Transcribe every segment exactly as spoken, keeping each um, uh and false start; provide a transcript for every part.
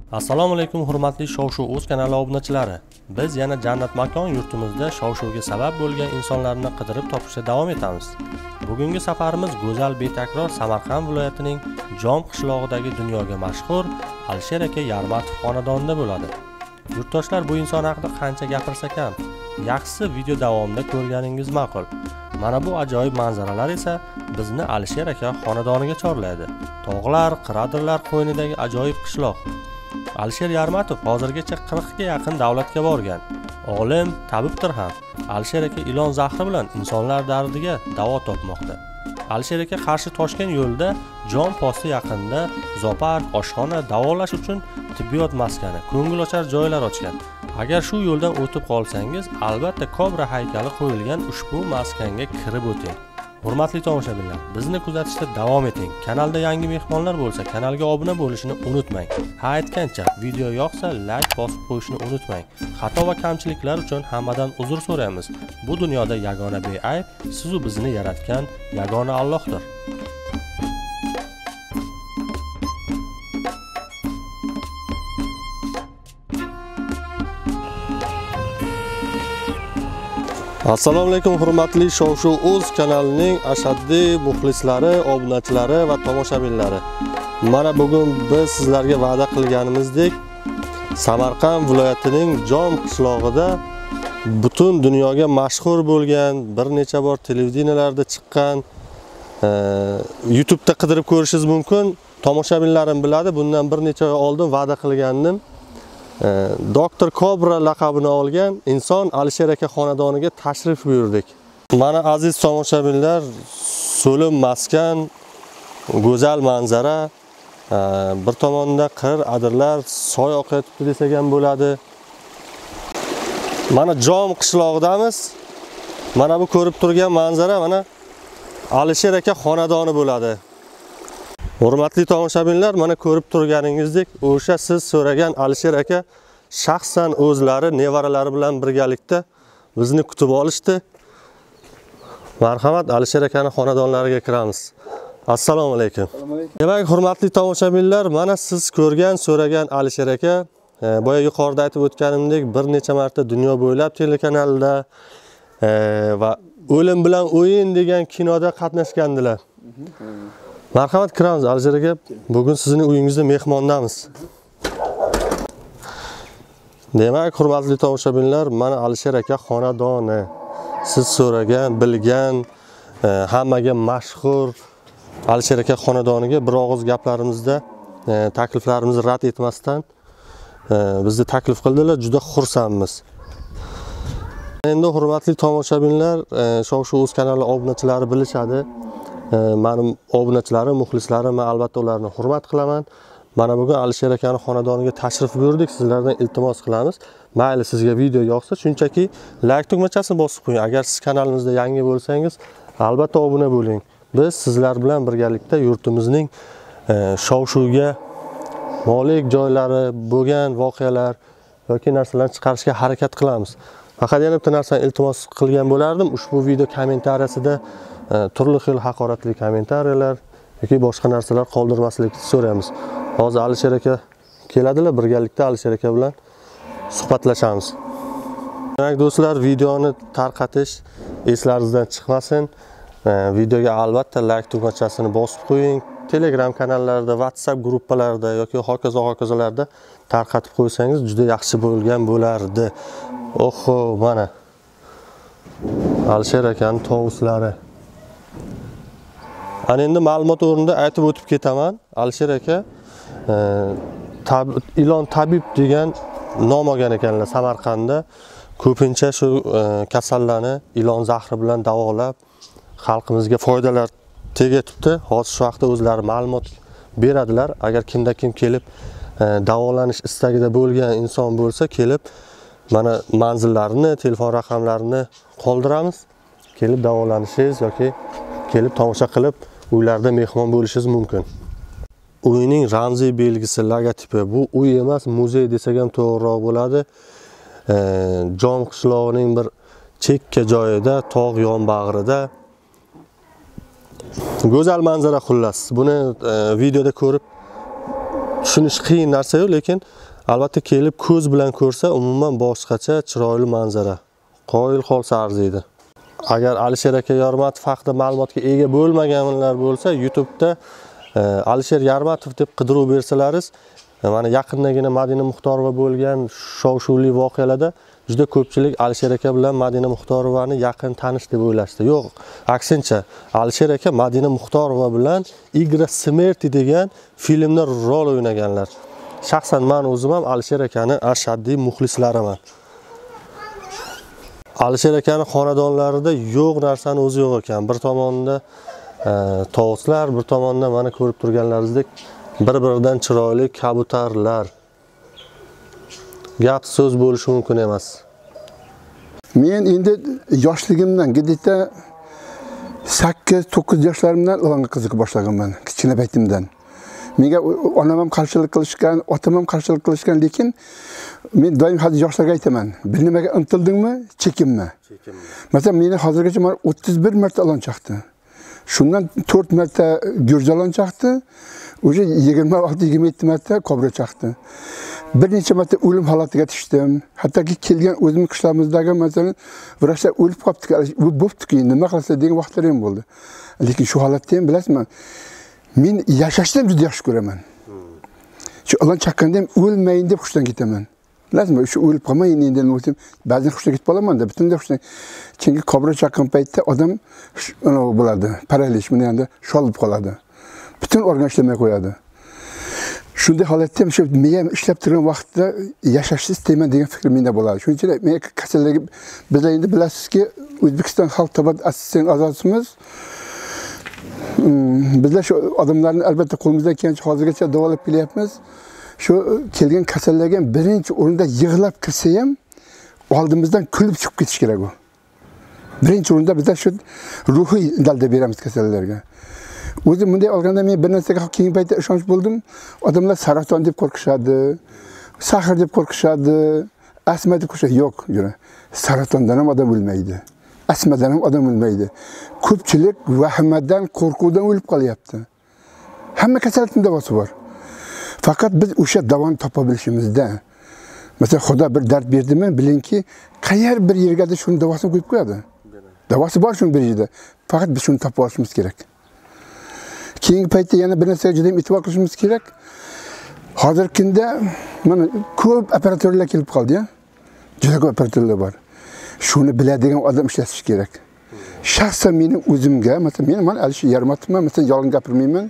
Assalomu alaykum hurmatli Shov-Shuv o'z kanali obunachilari. Biz yana Jannat makon yurtimizda Shov-Shuvga sabab bo'lgan insonlarni qidirib topishda davom etamiz. Bugungi safarimiz go'zal betakror Samarqand viloyatining Jom qishlog'idagi dunyoga mashhur Alisher aka Yarmatov xonadonida bo'ladi. Yurtdoshlar, bu inson haqida qancha gapirsa kam, yaxshisi video davomida ko'rganingiz ma'qul. Mana bu ajoyib manzaralar esa bizni Alisher aka xonadoniga chorlaydi. Tog'lar, qiradirlar qo'ynidagi ajoyib qishloq. Alisher Yarmatov hozirgacha qirq ga yaqin davlatga borgan. Olim, tabibdir ham. Alisher aka ilon zahri bilan insonlar dardiga davo topmoqda. Alisher aka Qarshi Toshkent yo'lida Jom posti yaqinida zoopark, oshxona, davolash uchun tibbiyot maskani, ko'ngilochar joylar ochgan. Agar shu yo'ldan o'tib qolsangiz, albatta kobra haykali qo'yilgan ushbu maskanga kirib o'ting. Hurmatli tomoshabinlar, bizni kuzatishda davom eting. Kanalda yangi mehmonlar bo'lsa, kanalga obuna bo'lishni unutmang. Ha aytgancha, video yoqsa like bosib qo'yishni unutmang. Xato va kamchiliklar uchun hammadan uzr so'raymiz. Bu dunyoda yagona beayb siz u bizni yaratgan yagona Allohdir. Assalomu alaykum hurmatli Shov-Shuv o'z kanalining ashaddiy muxlislari, obunachilari va tomoshabinlari. Mana bugun biz sizlarga va'da qilganimizdek Samarqand viloyatining Jom qishlog'ida butun dunyoga mashhur bo'lgan, bir necha bor televideniyalarda chiqqan, e, YouTube'da qidirib ko'rishingiz mumkin. Tomoshabinlarim biladi, bundan bir necha oy oldin va'da qilgandim. Doktor Kobra laqabini olgan inson Alisher aka xonadoniga tashrif buyurdik. Mana aziz tomoshabinlar, so'lim maskan, go'zal manzara, bir tomonda qir adirlar, soy oqayotibdi desak ham bo'ladi. Mana Jom qishlog'idamiz. Mana bu ko'rib turgan manzara mana Alisher aka xonadoni bo'ladi. Hurmatli tomoshabinlar, mana ko'rib turganingizdek, o'sha siz so'ragan Alisher aka shaxsan o'zlari nevaralari bilan birgalikda bizni kutib olishdi. Marhamat, Alisher akaning xonadonlariga kiramiz. Assalomu alaykum. Demak, hurmatli tomoshabinlar, mana siz ko'rgan, so'ragan Alisher aka, boya yuqorida aytib o'tganimdek, bir necha marta dunyo bo'ylab telekanalda e, va O'lim bilan o'yin degan kinoda qatnashgandilar. Marhamat, kiramiz Alisher aka. Bugun sizning uyingizda mehmondamiz. Demak, hurmatli tomoshabinlar, mana Alisher aka xonadoni. Siz so'ragan, bilgan, e, hammaga mashhur Alisher aka xonadoniga bir og'iz gaplarimizda e, takliflarimizni rad etmasdan e, bizni taklif qildilar. Juda xursandmiz. Endi hurmatli tomoshabinlar, e, Shov-Shuv o'z kanali obunachilari bilishadi. Mening obunachilarim, muxlislarim, men albatta ularni hurmat qilaman. Mana bugun Alisher akaning xonadoniga tashrif buyurdik. Sizlardan iltimos qilamiz. Mayli sizga video yoqsa, shunchaki like tugmachasini bosib qo'ying. Agar siz kanalimizda yangi bo'lsangiz, albatta obuna bo'ling. Biz sizlar bilan birgalikda yurtimizning Shov-Shuvga molik joylari, bo'lgan voqealar yoki narsalarni chiqarishga harakat qilamiz. Faqat yana bitta narsani iltimos qilgan bo'lardim. Ushbu video kommentariyasida turli xil haqoratli kommentariyalar yoki boshqa narsalar qoldirmaslikni so'raymiz. Hozir Alisher aka keladilar, birgalikda Alisher aka bilan suhbatlashamiz. Demak do'stlar, videoni tarqatish eslaringizdan chiqmasin. Videoga albatta like tugmachasini bosib qo'ying. Telegram kanallarida, WhatsApp gruppalarida yoki hokazo hokazolarda tarqatib qo'ysangiz juda yaxshi bo'lgan bo'lardi. Oho, mana Alisher akaning tovuslari. Ana endi ma'lumot o'rnida aytib o'tib ketaman. Alisher aka e, tab, ilon tabib degan nom olgan ekanlar Samarqandda. Ko'pincha shu e, kasallarni ilon zahri bilan davolab xalqimizga foydalar tegatibdi. Hozir shu vaqtda o'zlari ma'lumot beradilar. Agar kimda kim kelib e, davolanish istagida bo'lgan inson bo'lsa, kelib mana manzillarini, telefon raqamlarini qoldiramiz. Kelib davolanishingiz yoki kelib tomosha qilib uylarda mehmon bo'lishingiz mumkin. Uyning ramziy belgisi, logotipi, bu uy emas, muzey desak ham to'g'riroq bo'ladi. E, Jom qishlog'ining bir chekka joyida, tog' yonbag'rida go'zal manzara xullas. Buni e, videoda ko'rib tushunish qiyin narsa-yu, lekin albatta kelib ko'z bilan ko'rsa, umuman boshqacha chiroyli manzara. Qoyil qolsa arziydi. Agar Alisher aka Yormatov haqida ma'lumotga ega bo'lmaganlar bo'lsa, YouTube'da e, Alisher Yormatov deb qidiruv bersalaringiz, mana yaqindagina Madina Muxtorova bo'lgan shov-shuvli voqealarda juda ko'pchilik Alisher aka bilan Madina Muxtorovani yaqin tanish deb o'ylashdi. Yo'q, aksincha, Alisher aka Madina Muxtorova bilan Igra Smerti degan filmda rol o'ynaganlar. Shaxsan men o'zim ham Alisher akani ashaddiy muxlislariman. Alisher akani xonadonlarida yo'q narsani o'zi yo'q ekan. Bir tomonda e, tovuslar, bir tomonda mana ko'rib turganlaringizdek bir-biridan chiroyli kabutarlar. Gap so'z bo'lishi mumkin emas. Men endi yoshligimdan, gidita sakkiz to'qqiz yoshlarimdan ilonga qiziqa boshlaganman, kichkina paytimdan. Menga onam ham qarshilik qilishgan, otam ham qarshilik qilishgan, lekin men doim hozir yoshlarga aytaman, bir nimaga intildingmi, chekinma. Chekinma. Masalan, meni hozirgacha mana o'ttiz bir marta ilon chaqdi. Shundan to'rt marta go'rjalon chaqdi, o'sha yigirma olti yigirma yetti marta kobra chaqdi. Bir necha marta o'lim holatiga tushdim. Hattoki kelgan o'zim qishlarimizdagi masalan vrachlar o'lib qolibdi, bu bo'pti-ku, nima qilsa degan vaqtlar ham bo'ldi. Lekin shu holatda ham bilasizmi, men yashashni juda yaxshi ko'raman. Shu ilon chaqqanda ham o'lmayin deb xushdan ketaman. Bilasizmi, shu o'lib qolmayin endi nima bo'lsa, ba'zan xushdan ketib qolaman-da, butunlay xushdan. Chunki kobra chaqqan paytda odam bo'ladi, paralish, buni endi sholib qoladi. Butun organ ishlamay qo'yadi. Shunday holatda ham shu men ishlab turgan vaqtda yashashni istayman degan fikr menda bo'ladi. Shuning uchun men kasallarga bizlar endi bilasizki, O'zbekiston xalq tibbiyot assistsion a'zosimiz. Bizlar shu odamlarni albatta qo'limizdan kelgancha hozirgacha davolab kelyapmiz. Shu kelgan kasallarga birinchi o'rinda yig'lab kirsa ham oldimizdan kulib chiqib ketish kerak u. Birinchi o'rinda bizlar shu ruhiy dalda beramiz kasallarga. O'zim bunday olganda men bir narsaga keyingi paytda ishonch bo'ldim. Odamlar saraton deb qo'rqishadi, sahr deb qo'rqishadi, asma deb qo'rqishadi. Yo'q, yura. Saratondan ham odam o'lmaydi. Asmadan ham odam o'lmaydi. Ko'pchilik vahmadan, qo'rquvdan o'lib qolyapti. Hamma kasallikning davosi bor. Faqat biz o'sha davoni topa bilishimizda, masalan, Xudo bir dard berdimi, bilingki, qayer bir yerga shuni davosini qo'yib qo'yadi. Davosi bor shuni bir yerda. Faqat biz shuni topib olishimiz kerak. Keyingi paytda yana bir narsaga juda e'tibor qilishimiz kerak. Hozirgi kunda mana ko'p operatorlar kelib qoldi-ya. Juda ko'p operatorlar bor. Shuni biladigan odam ishlatish kerak. Shaxsan mening o'zimga, masalan, men mana Alisher Yormatovman, masalan, yolg'on gapirmayman.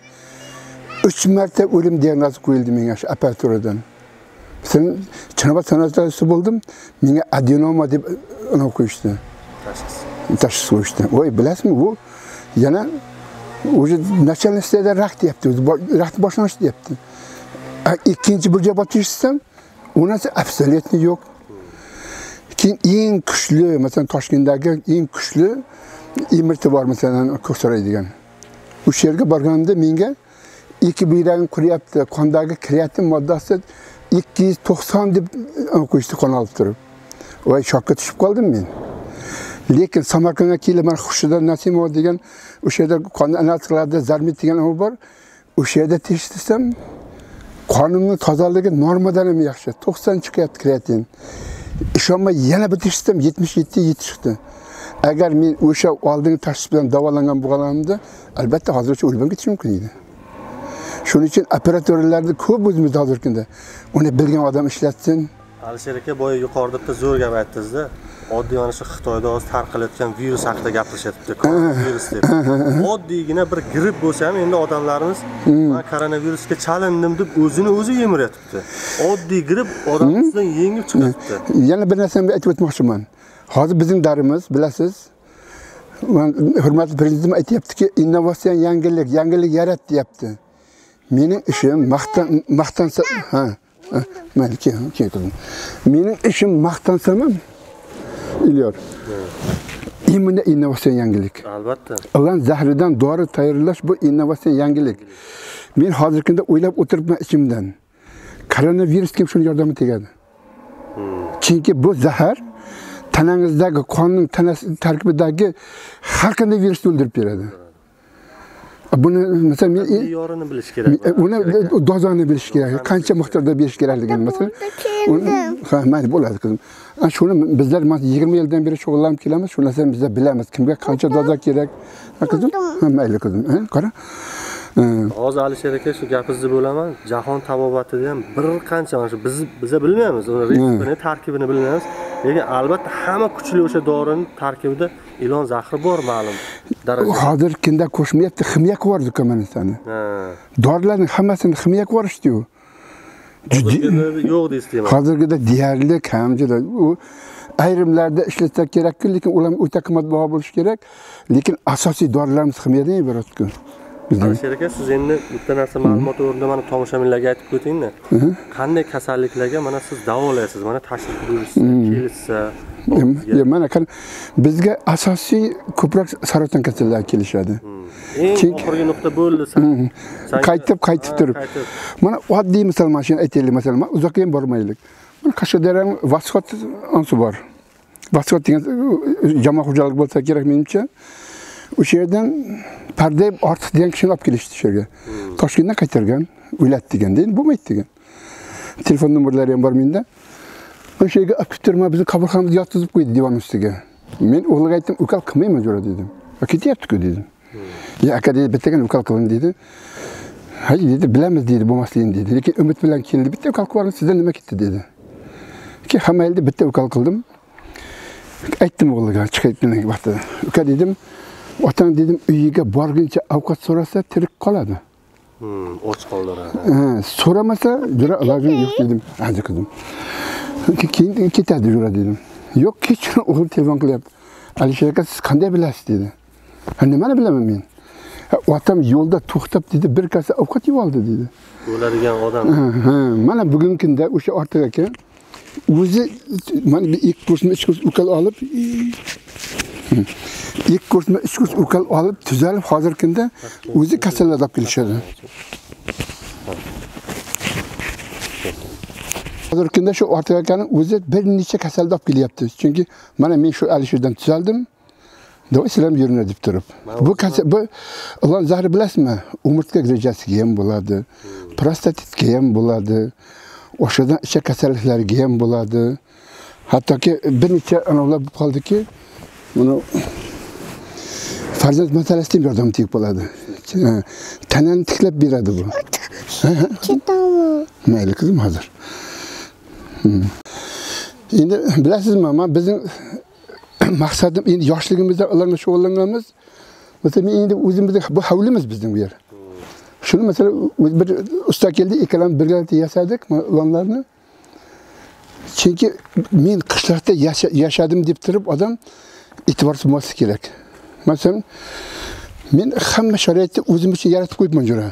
uch marta o'lim diagnozi qo'yildi menga shu operatordan. Masalan, Chinobat sanatoriyasida bo'ldim, menga adenoma deb anav qo'yishdi. Tashxis. Tashxis qo'yishdi. Voy, bilasizmi, bu yana o'zi начальностьda raqt deyapti, o'zi raqt boshlanish deyapti. Ikkinchi bir javob eshitsam, unasi absolutni yo'q. Keyin eng kuchli, masalan, Toshkentdagi eng kuchli I M R T bor, masalan, Ko'ksaroy degan. O'sha yerga borganimda menga ikki buyragim quryapti, qondagi kreatin moddasi ikki yuz to'qson deb qo'yishdi, qon olib turib. Voy, shokka tushib qoldim men. Lekin Samarqandga kelib, mana Xushida Nasimova degan o'sha yerda qonni analiz qiladi, Zarmit degan u bor. O'sha yerda tekshirsam, qonimning tozaligi normadan ham yaxshi. to'qson chiqyapti kreatin. Ishonmay yana bir tekshirsam yetmish yetti yetib chiqdi. Agar men o'sha oldingi tashxis bilan davolangan bo'lganimda, albatta hozircha o'lib ketishim mumkin edi. Shuning uchun operatorlarni ko'p o'zimizda hozirgina uni bilgan odam ishlatsin. Alisher aka boya yuqorida zo'r gap aytdingiz-da. Oddiy mana shu Xitoyda hozir tarqalayotgan virus haqida gapirishyapti. Koronavirus deb. Oddiygina bir gripp bo'lsa ham endi odamlarimiz men koronavirusga chalindim deb o'zini o'zi yemiryapti. Oddiy gripp odamimizdan yengib chiqyapti. Yana bir narsani aytib o'tmoqchiman. Hozir bizning darimiz, bilasiz, hurmatli prezidentim aytayaptiki, innovatsion yangilik, yangilik yarat deyapti. Mening ishim maqtan maqtansa, ha, men keyin mening ishim maqtansam ham Ilyor. Immuniy innovatsion yangilik. Albatta. Ilon zahridan dori tayyorlash bu innovatsion yangilik. Men hozirgina o'ylab o'tiribman ichimdan. Koronavirusga ham shuni yordami tegadi. Chunki bu zahar tanangizdagi qonning tanasi tarkibidagi har qanday virusni o'ldirib beradi. Buni masalan men me'yorini bilish kerak. uni dozani bilish kerak. Qancha miqdorda berish kerakligini masalan. Ha, mayli bo'ladi qizim. Shuni bizlar yigirma yildan beri shug'ullanib kelamiz. Shu narsani biz bilamiz. Kimga qancha doza kerak. Ha qizim? Ha, mayli qizim. Ha, qara. Hozir Alisher aka shu gapingizni bo'laman. Jahon tabobatida ham bir qancha mana shu biz biza bilmaymiz, uni retseptini, tarkibini bilmaymiz. Lekin albatta hamma kuchli o'sha dorining tarkibida ilon zahri bor ma'lum darajada. Hozir kimda qo'shmayapti, ximiya ko'rdik mana sani. Ha. Dorilarning hammasini ximiya ko'rishdi-yu. Yo'q deysiz. Hozirgida deyarli kamchilar. U ayrimlarda ishlatsa kerak-ku, lekin ular o'ta qimmatbaho bo'lishi kerak. Lekin asosiy dorilarimiz ximiyadan iborat-ku. Alisher aka, siz endi bitta narsa ma'lumot o'rnida mana tomoshabinlarga aytib o'ting-da. Qanday kasalliklarga mana siz davolaysiz? Mana tashrif buyursa, kelsa, Ya mana kan bizga asosiy ko'proq saraton kasallari kelishadi. Eng oxirgi nuqta bo'ldi. Qaytib qaytib turib. Mana oddiy misol mashina aytaylik, masalan, uzoqqa ham bormaylik. Mana Qashqadaryoning Vasxot ansi bor. Vasxot degan jamoat xo'jalik bo'lsa kerak menimcha. O'sha yerdan parda ortiq degan kishini olib kelishdi shu yerga. Toshkentdan qaytargan, o'yladi degan, deydi, bo'lmaydi degan. Telefon nomerlari ham bor menda. O'sha yerga olib turma, bizni qabulxonamizga yotqizib qo'ydi divan ustiga. Men o'g'liga aytdim, ukal qilmayman jo'ra dedim. Va ketyapti-ku dedim. Ya aka dedi, bittagan ukal qilin dedi. Hay dedi, bilamiz dedi, bo'lmasligini dedi. Lekin umid bilan keldi. Bitta ukal qilib sizdan nima ketdi dedi. Ki hammayda bitta ukal qildim. Aytdim o'g'liga chiqayotgan vaqtida. Uka dedim, otang dedim, uyiga borguncha ovqat so'rasa tirik qoladi. Hmm, och qoldiradi. Ha, so'ramasa, jo'ra ilojim yo'q dedim. Hadi qizim. Keyin ketadi jo'ra dedim. Yo'q, kechqurun o'g'lim telefon qilyapti. Alisher aka, siz qanday bilasiz dedi. Ha, nimani bilaman men? Otam yo'lda to'xtab dedi, bir kasa ovqat yeb oldi dedi. O'ladigan odam. Ha, mana bugungi kunda o'sha ortiq aka o'zi mana ilk kursni uch kurs ukal olib ilk kursni uch kurs ukal olib tuzalib hozirgi kunda o'zi kasallar olib kelishadi. Hozirgi kunda shu ortiq akaning o'zi bir necha kasallar olib kelyapti. Chunki mana men shu Alisherdan tuzaldim. Do'stlarim yurina deb turib. Bu kasal bu ilon zahri bilasizmi? Umurtqa grejasiga ham bo'ladi, prostatitga ham bo'ladi. O'shadan ichak kasalliklariga ham bo'ladi. Hattoki bir necha anovlar bo'lib qoldiki, buni farzand masalasida ham yordam tegib bo'ladi. Tanani tiklab beradi bu. Ketaman. Mayli qizim hozir. Endi bilasizmi, men bizning maqsadim endi yoshligimizda ularga shug'ullanganmiz. Masalan, men endi o'zimizning bu hovlimiz bizning bu yer. Shuni masalan bir usta keldi, ikkalamiz birgalikda yasadik ularni. Chunki men qishloqda yashadim deb turib odam e'tiborsiz bo'lmasi kerak. Masalan, men hamma sharoitni o'zim uchun yaratib qo'yibman jo'ra.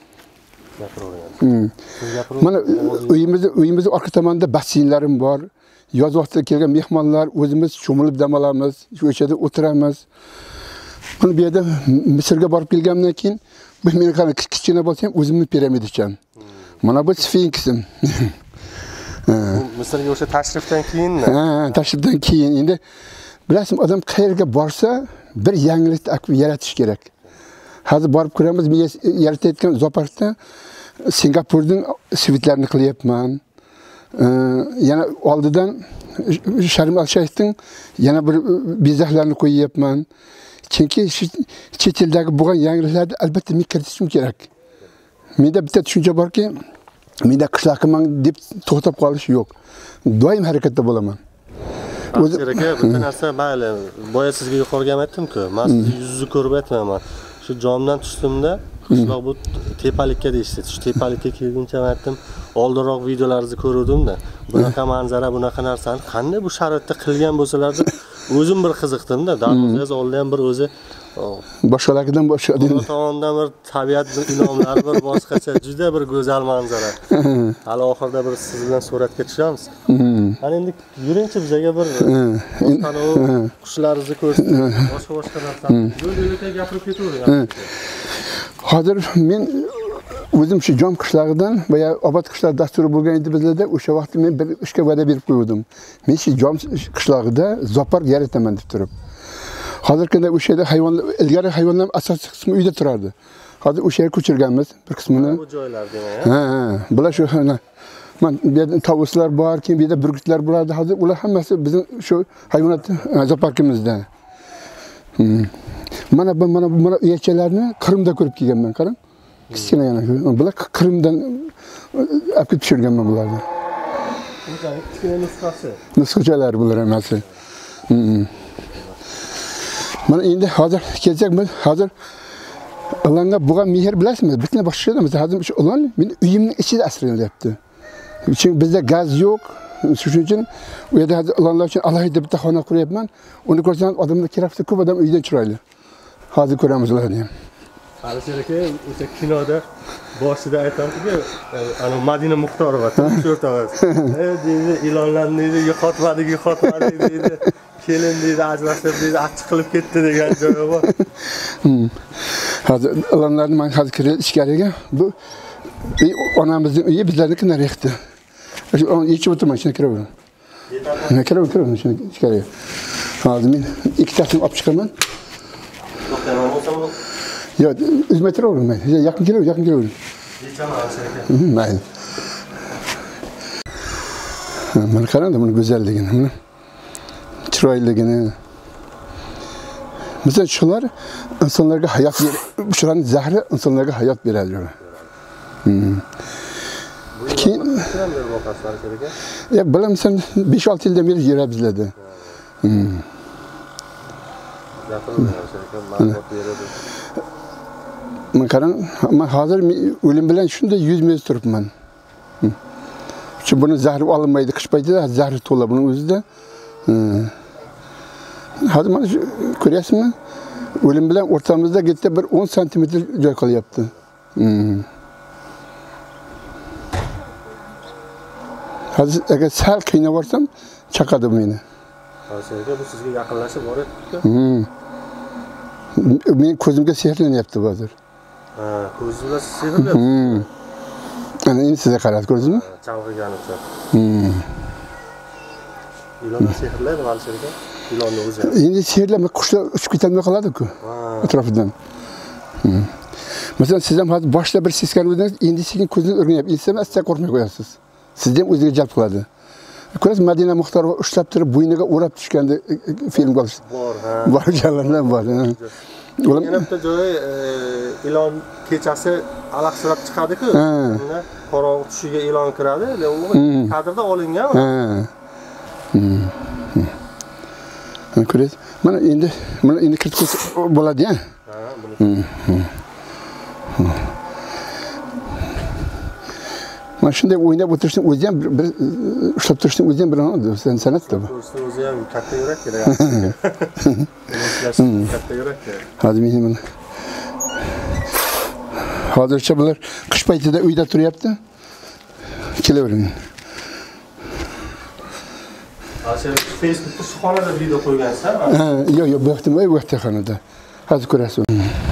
Mana uyimizda uyimizda orqa tomonda basseynlarim bor. Yoz vaqtida kelgan mehmonlar o'zimiz cho'milib dam olamiz, shu yerda o'tiramiz. Buni bu yerda Misrga borib kelgandan keyin bu meni qana kichkina bo'lsa ham o'zimni piramidacham. Mana bu sfinksim. Misrga o'sha tashrifdan keyinmi? Ha, tashrifdan keyin endi bilasizmi, odam qayerga borsa bir yangilik yaratish kerak. Hozir borib ko'ramiz, men yaratayotgan zooparkda Singapurning svitlarini qilyapman. Yana oldidan Sharm el-Shayxning yana bir bezaklarni qo'yyapman. Chunki chet eldagi bo'lgan yangiliklarni albatta men kiritishim kerak. Menda bitta tushuncha borki, menda qishloqman deb to'xtab qolish yo'q. Doim harakatda bo'laman. Alisher aka, bitta narsa mayli, boya sizga yuqoriga aytdim-ku, men sizni yuzingizni ko'rib aytmayman. Shu jomdan tushdimda, qishloq bu tepalikka deyishdi. Shu tepalikka kelguncha aytdim, oldinroq videolaringizni ko'ruvdim-da. Bunaqa manzara, bunaqa narsani qanday bu sharoitda qilgan bo'lsalar-da, o'zim bir qiziqdim-da. Darvoza oldi ham bir o'zi boshqalardan boshqa deydi. Tomondan bir tabiat ilonlar bir boshqacha, juda bir go'zal manzara. Hali oxirida bir siz bilan suratga tushamiz. Mana endi yuringchi bizga bir boshqani qushlaringizni ko'rsin, boshqa-boshqa narsalarni. Yo'l-yo'lakay gapirib ketavering. Hozir men o'zim shu Jom qishlog'idan va ya obod qishloq dasturi bo'lgan edi bizlarda, o'sha vaqtda men bir ishga va'da berib qo'ydim. Men shu Jom qishlog'ida zoopark yarataman deb turib. Hozirgina o'sha yerda hayvon, ilgari hayvonlar asosiy qismi uyda turardi. Hozir o'sha yerga ko'chirganmiz bir qismini. Bu joylar demak. Ha, ha. Bular shu men bu yerda tavuslar bor, keyin bu yerda burgutlar bo'lardi. Hozir ular hammasi bizning shu hayvonot zooparkimizda. Hmm. Mana bu mana bu mana uychalarni Qrimda ko'rib kelganman, qarang. Kichkina yana shu. Bular Qrimdan olib pishirganman bularni. Bularning kichkina nusxasi. Nusxachalar bular hammasi. Hmm. Mana endi hozir kelsak, hozir Ularga bo'lgan mehr bilasizmi? Bizni boshqacha hozir shu ular meni uyimning ichida asrayapti. Chunki bizda gaz yo'q. Shuning uchun u yerda ularlar uchun alohida bitta xona quryapman. Uni ko'rsangiz odamlar keraksa ko'p odam uydan chiroyli. Hozir ko'ramiz ularni ham. Alisher aka o'sha kinoda boshida aytamiz-ku, ana Madina Muxtorova to'rtamiz. E deydi, ilonlarni deydi, yo'qotmadik, yo'qotmadik deydi. Kelin deydi, ajrashib deydi, achchiq qilib ketdi degan joyi bor. Hozir ilonlarni men hozir kirib ichkariga bu onamizning uyi bizlarniki narixdi. Yechib o'tirman, shuni kiraveraman. Yetadi. Kiraveraman shuni ichkariga. Hozir men ikkitasini olib chiqaman. To'xtaman bo'lsam Yo'q, uzmay turavermayman. Yaqin kelaver, yaqin kelaver. Yechaman Alisher aka. Mayli. Mana qarang, buni go'zalligini, mana chiroyligini. Mesela shular insonlarga hayot beradi. Shularning zahri insonlarga hayot beradi. Hmm. Keyin ya bilamsan besh olti yildan beri yurib bizlarda. Hmm. Men qarang, men hozir o'lim bilan shunday yuz mez turibman. Chunki buni zahri olinmaydi, qish paytida zahri to'la buning o'zida. Hozir mana ko'ryapsizmi? O'lim bilan o'rtamizda gitda bir o'n santimetr joy qolyapti. Hmm. Hozir agar sal qiynab yuborsam, chaqadi meni. Alisher aka, bu sizga yaqinlashib boryapti-ku. Hmm. Men ko'zimga sehrlanyapti hozir. Ha, ko'zingizga sehrlanyapti. Hmm. Ana endi sizga qarab ko'rdingizmi? Chalg'iganicha. Hmm. Ilonni sehrlaydi Alisher aka. Ilonni o'zi. Endi sehrlama qushlar uchib ketolmay qoladi-ku. Atrofidan. Hmm. Masalan, siz ham hozir boshda bir seskanuvdingiz, endi sekin ko'zingiz o'rganyapti. Endi asta qo'rqmay qo'yasiz. Sizni ham o'ziga jalb qiladi. Ko'rasiz, Madina Muxtorova ushlab turib, bo'yniga o'rab tushganda film qolish. Bor, ha. Bor joylardan bor. Ular yana bitta joyi ilon kechasi alaqsirab chiqadi-ku. Unda qorong'i tushiga ilon kiradi, u kadrda olingan. Ha. Hmm. Ko'rasiz? Mana endi mana endi kiritib bo'ladi-ya. Ha, buni. Mana shunday o'ynab o'tirishning o'zi ham bir ushlab turishning o'zi ham bir san'atda bu. O'zi ham katta yurak kerak. Katta yurak kerak. Hozir men mana hozircha bular qish paytida uyda turyapti. Kelavering. Alisher, Facebookda shu xonada video qo'ygansiz-mi? Ha, yo'q, yo'q, bu yoqda, bu yoqda xonada. Hozir ko'rasiz.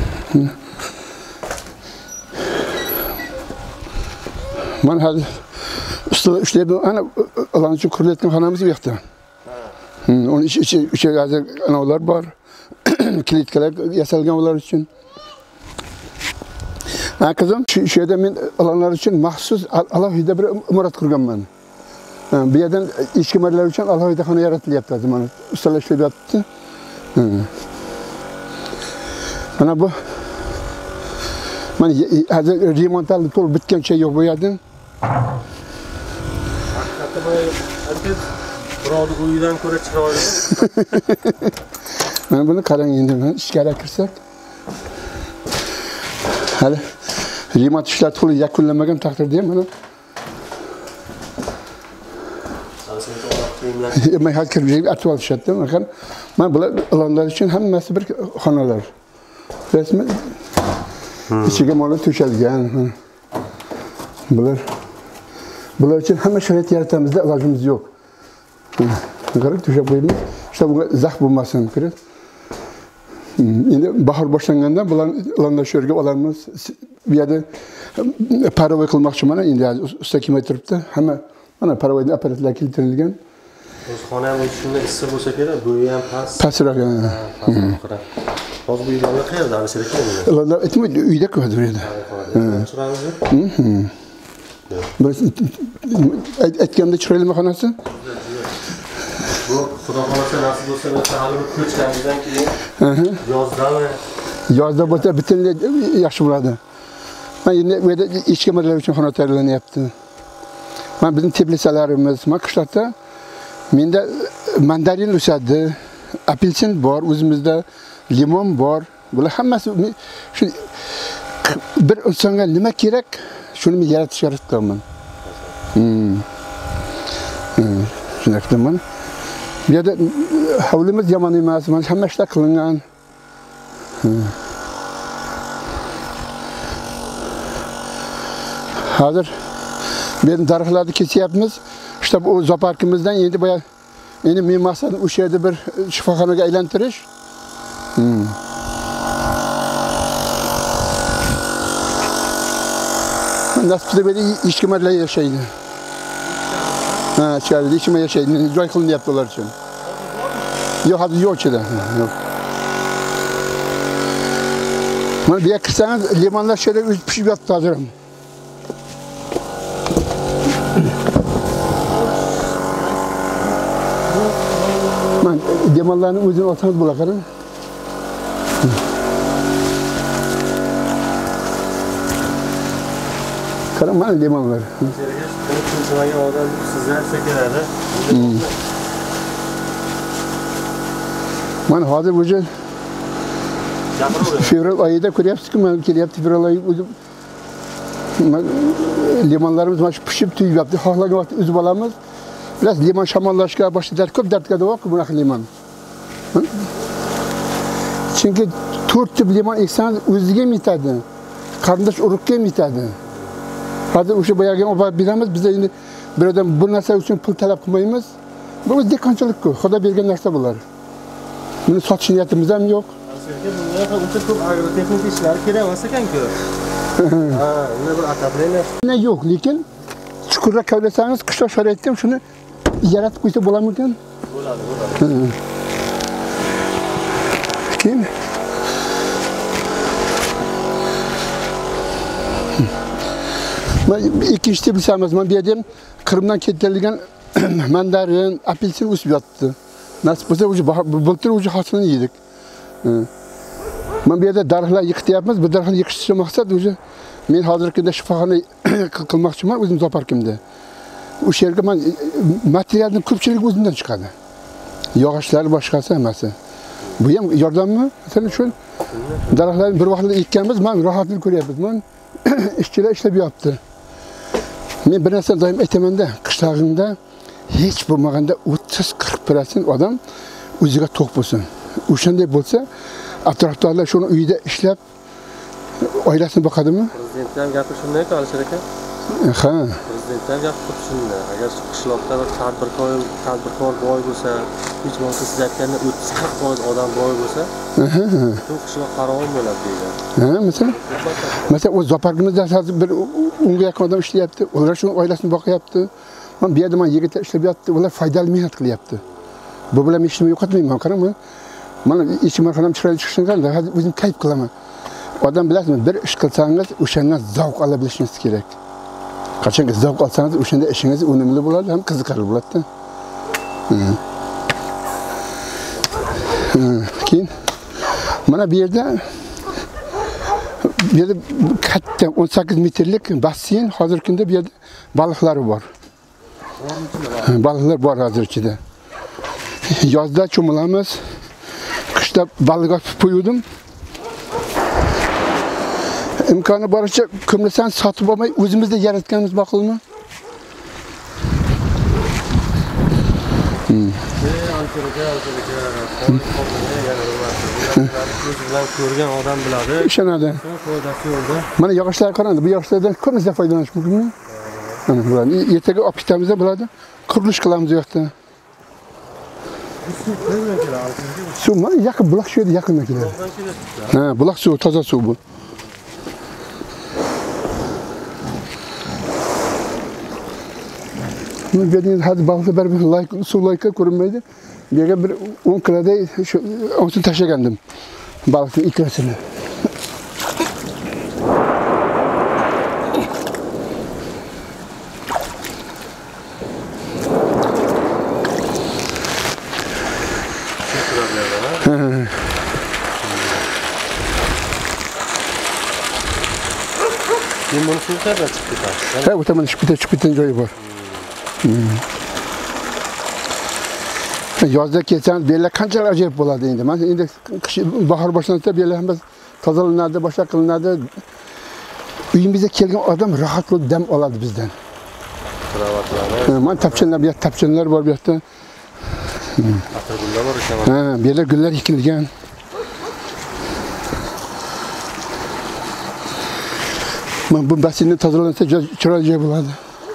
Mana hozir ustida ishlaydi, ana ular uchun qurilayotgan xonamiz bu yoqda. Ha. Uni ichi ichi hozir anavilar bor. Klitkalar yasalgan ular uchun. Ha, qizim, shu yerda men ular uchun maxsus alohida bir imorat qurganman. Bu yerdan ishchilar uchun alohida xona yaratilyapti. Mana ustalar ishlayapti. Mana bu mana hozir remontlar to'liq bitgancha yo'q bu yerdan. Haqiqatda bu birovni uyidan ko'ra chiroyli. Mana buni qarang endi, men ichkariga kirsak. Hali remont ishlari to'liq yakunlanmagan taqdirda ham mana men hozir kirib atib olishadi. Mana bular ilonlar uchun hammasi bir xonalar. Rasmi ichiga mola to'shalgan. Bular bular uchun hamma sharoit yaratamizda, ilojimiz yo'q. Qarab to'shab qo'yamiz. Işte bunga zax bo'lmasin, ko'rasiz. Endi bahor boshlanganda bularni ilonlar shu yerga olamiz. Bu yerda paravoy qilmoqchi mana endi usta kelmay turibdi. Hamma mana paravoyning apparatlari keltirilgan. Xona ham shunday issiq bo'lsa kerak, bo'yi ham past. Pastroq. Hozir bu uylarni qayerda Alisher aka endi? Ular aytmaydi, uyda ko'radi burda. Chiqamiz. Biz aytganda chiroyli xonasi. Bu xudo xolasa nasib bo'lsa, mesela hali bir ko'chganimizdan keyin yozdami? Yozda bo'lsa butunlay yaxshi bo'ladi. Men endi bu yerda echkimarlar uchun xona tayyorlanyapti. Men bizning teplisalarimiz, men qishloqda menda mandarin o'sadi, apelsin bor, o'zimizda limon bor. Bular hammasi shu bir insonga nima kerak, shuni men yaratish yaratganman. Hmm. Shunday qilaman. Bu yerda hovlimiz yomon emas, mana hamma ishlar qilingan. Hozir men daraxtlarni kesyapmiz. İşte bu zooparkimizdan endi boya endi men maqsadim o'sha yerda bir shifoxonaga aylantirish. Hmm. Nasibda böyle ishchilarlar yashaydi. Ha, ichkarida ishchilar yashaydi. Joy qilinyapti ular uchun. Yo'q, hozir yo'q ichida. Yo'q. Mana bu yerga kirsangiz limonlar shunday o'zi pishib yotibdi hozir ham. Men limonlarni o'zini olsangiz bo'lar qarang. Qarang mana limonlar. Kimsamaga odam sizlar sekeradi. Mana hozir o'zi fevral oyida ko'ryapsiz-ku, men kelyapti fevral oyi o'zi limonlarimiz mana shu pishib tuyulyapti. Xohlagan vaqt uzib olamiz. Biraz limon shamollashga boshladi. Ko'p dardga davo-ku bunaqa limon. Chunki to'rt tip limon eksangiz o'ziga yetadi. Qarindosh urug'ga yetadi. Hozir o'sha boyaga olib beramiz. Biz endi bir odam bu narsa uchun pul talab qilmaymiz. Bu dekonchilik-ku, Xudo bergan narsa bular. Buni sotish niyatimiz ham yo'q. Bunga uncha ko'p agrotexnik ishlar kerak emas ekan-ku. Ha, unda bir atablenish. Ne yo'q, lekin chuqurroq kavlasangiz, qishloq sharoitda ham shuni yaratib qo'ysa bo'larmikan? Bo'ladi, bo'ladi. Keyin men ikkinchi tepilsamiz, men bu yerda ham Qrimdan keltirilgan mandarin, apelsin o'sib yotdi. Nasib bo'lsa, o'sha bultur o'sha hosilini yedik. Men bu yerda daraxtlar yiqityapmiz. Bu daraxtni yiqishdan maqsad o'sha men hozirgi kunda shifoxona qilmoqchiman o'zim zooparkimda. O'sha yerga men materialning ko'pchiligi o'zimdan chiqadi. Yog'ochlar boshqasi hammasi. Bu ham yordammi? Masalan, shu daraxtlarni bir vaqtda ekkanmiz, men rohatlik ko'ryapmiz. Men ishchilar ishlab yotibdi. Men bir narsa doim aytaman-da, qishlog'ingda hech bo'lmaganda o'ttiz qirq prosent odam o'ziga to'q bo'lsin. O'shanday bo'lsa, atrofdagilar shuni uyida ishlab oilasini boqadimi? Prezident ham gapi shunday-ku, Alisher aka. Ha. Prezident ham gapi xuddi shunday. Agar qishloqda bir tadbirkor, tadbirkor boy bo'lsa, hech bo'lmasa siz aytganda o'ttiz qirq foiz odam boy bo'lsa, butun qishloq farovon bo'ladi degan. Ha, masalan. Masalan, o'z zooparkimizda hozir bir unga yaqin odam ishlayapti. Ular shuni oilasini boqyapti. Men bu yerda men yigitlar ishlab yotibdi. Ular foydali mehnat qilyapti. Bu bilan ishimni yo'qotmayman, qarang. Mana ishimxonam chiroyli chiqishini qanda, hozir o'zim kayf qilaman. Odam bilasizmi, bir ish qilsangiz, o'shandan zavq ola bilishingiz kerak. Qachonki zavq olsangiz, o'shanda ishingiz unumli bo'ladi, ham qiziqarli bo'ladi-da. Keyin mana bu yerda bu yerda katta o'n sakkiz metrlik basseyn, hozirgi kunda bu yerda baliqlari bor. Baliqlar bor hozir ichida. Yozda cho'milamiz. Qishda baliq otib qo'ydim. İmkoni boricha ko'mlasan sotib olmay, o'zimizda yaratganimiz ma'qulmi? Ko'rgan odam biladi. Ishonadi. Foydasi yo'lda. Mana yog'ochlar qarang, bu yog'ochlardan ko'pincha foydalanish mumkinmi? Mana bularni ertaga olib ketamiz, bularni qurilish qilamiz u yoqda. Suv mana yaqin buloq shu yerda yaqinda keladi. Ha, buloq suvi, toza suv bu. Bu dediğiniz hadi balıkta bir bir like, su like'a koyulmaydı. Bir bir on kiloda şu onu taşıyandım. Balıkın iklasını. Keyin buni suv qayerdan chiqib ketadi? Ha, bu tamam chiqib ketadi, chiqib ketgan joyi bor. Yozda ketsangiz bellar qanchalar ajoyib bo'ladi endi. Mana endi qish bahor boshlansa bellar ham tozalanadi, boshqa qilinadi. Uyimizga kelgan odam rahat bo'lib dam oladi bizdan. Kravatlar. Mana tapchanlar, bu yerda tapchanlar bor bu yerda. Atirgullar bor ekan. Ha, bellar gullar ekilgan. Mana bu basseynni tozalansa chiroyli joy bo'ladi.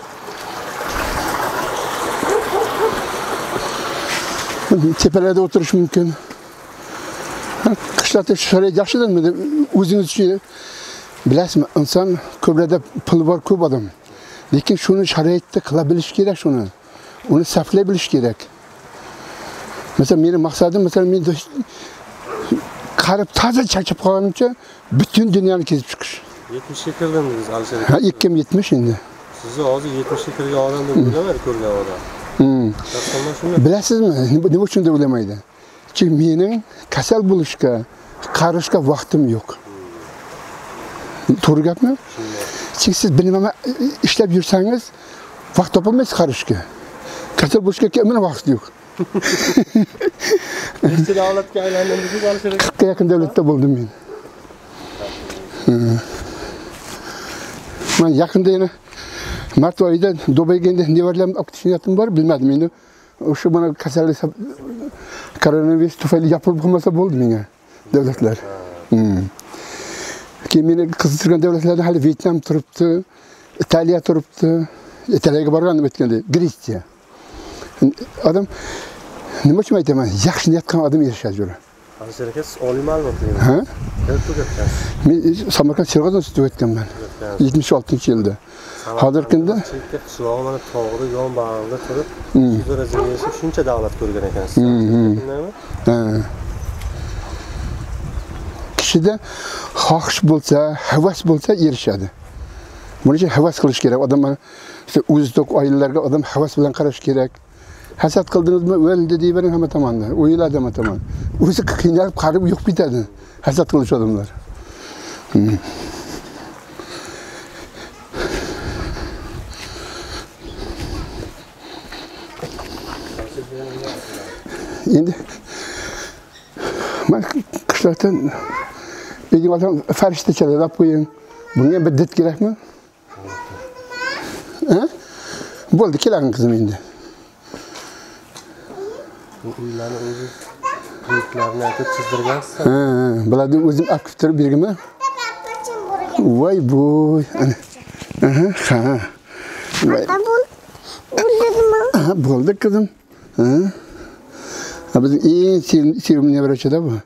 Tepelarda o'tirish mumkin. Qishlarda sharoit yaxshidami? O'zingiz uchun bilasizmi, inson ko'plada pul bor, ko'p odam. Lekin shuni sharoitda qila bilish kerak shuni. Uni saqlay bilish kerak. Masalan, mening maqsadim, masalan, men qarib toza charchab qolganimcha butun dunyoni kezib chiqish. yetmishga kirdingiz Alisher aka. Ha, ikkim yetmish endi. Sizni hozir yetmishga kirgan odam deb o'ylamaydi ko'rgan odam. Hmm. Shaxsan shuni Bilasizmi, nima uchun deb o'ylamaydi? Chunki mening kasal bo'lishga, qarishga vaqtim yo'q. To'g'ri gapmi? Chunki siz bir nima ishlab yursangiz, vaqt topolmaysiz qarishga. Kasal bo'lishga kimning vaqti yo'q. nechta davlatga aylandingiz Alisher aka? qirqqa yaqin davlatda bo'ldim men. Men yaqinda yana mart oyida Dubayga endi nevaralarimni olib ketishim bor, bilmadim endi. O'sha mana kasallik koronavirus tufayli yopilib qolmasa bo'ldi menga davlatlar. Keyin meni qiziqtirgan davlatlarda hali Vyetnam turibdi, Italiya turibdi. Italiyaga borgandim aytganda, Gretsiya. Odam nima uchun aytaman? Yaxshi niyat qilgan odam erishadi jo'ra. Alisher aka, siz oliy ma'lumotli. Ha? Qayerda tugatgansiz? Men Samarqand Sherg'ozon sutida o'tganman. yetmish oltinchi yilda. Hozirgi kunda chekka qishlog'i mana tog'da yon bag'rida turib, shu darajaga yashab shuncha davlat ko'rgan ekansiz. Shundaymi? ha. Kishida xohish bo'lsa, havas bo'lsa erishadi. Buning uchun havas qilish kerak. Odam mana o'zi to'q oilalarga odam havas bilan qarash kerak. Hasad qildingizmi, o'ldi deyvering hamma tomondan. O'yiladi hamma tomon. O'zi qiynalib qarib yo'q bitadi. Hasad qilish odamlar. Hmm. Endi men qishloqdan uyga odam farishta chalab qo'ying. Bunga bir dit kerakmi? Ha? Bo'ldi, keling qizim endi. Bu uylarni o'zi proyektlarni aytib chizdirgansiz. Ha, bularni o'zim olib kirib berganman. Voy boy. Aha, ha. Ha, bo'ldi qizim. Ha. Ha, bizim eng sevimli nevarachada bu.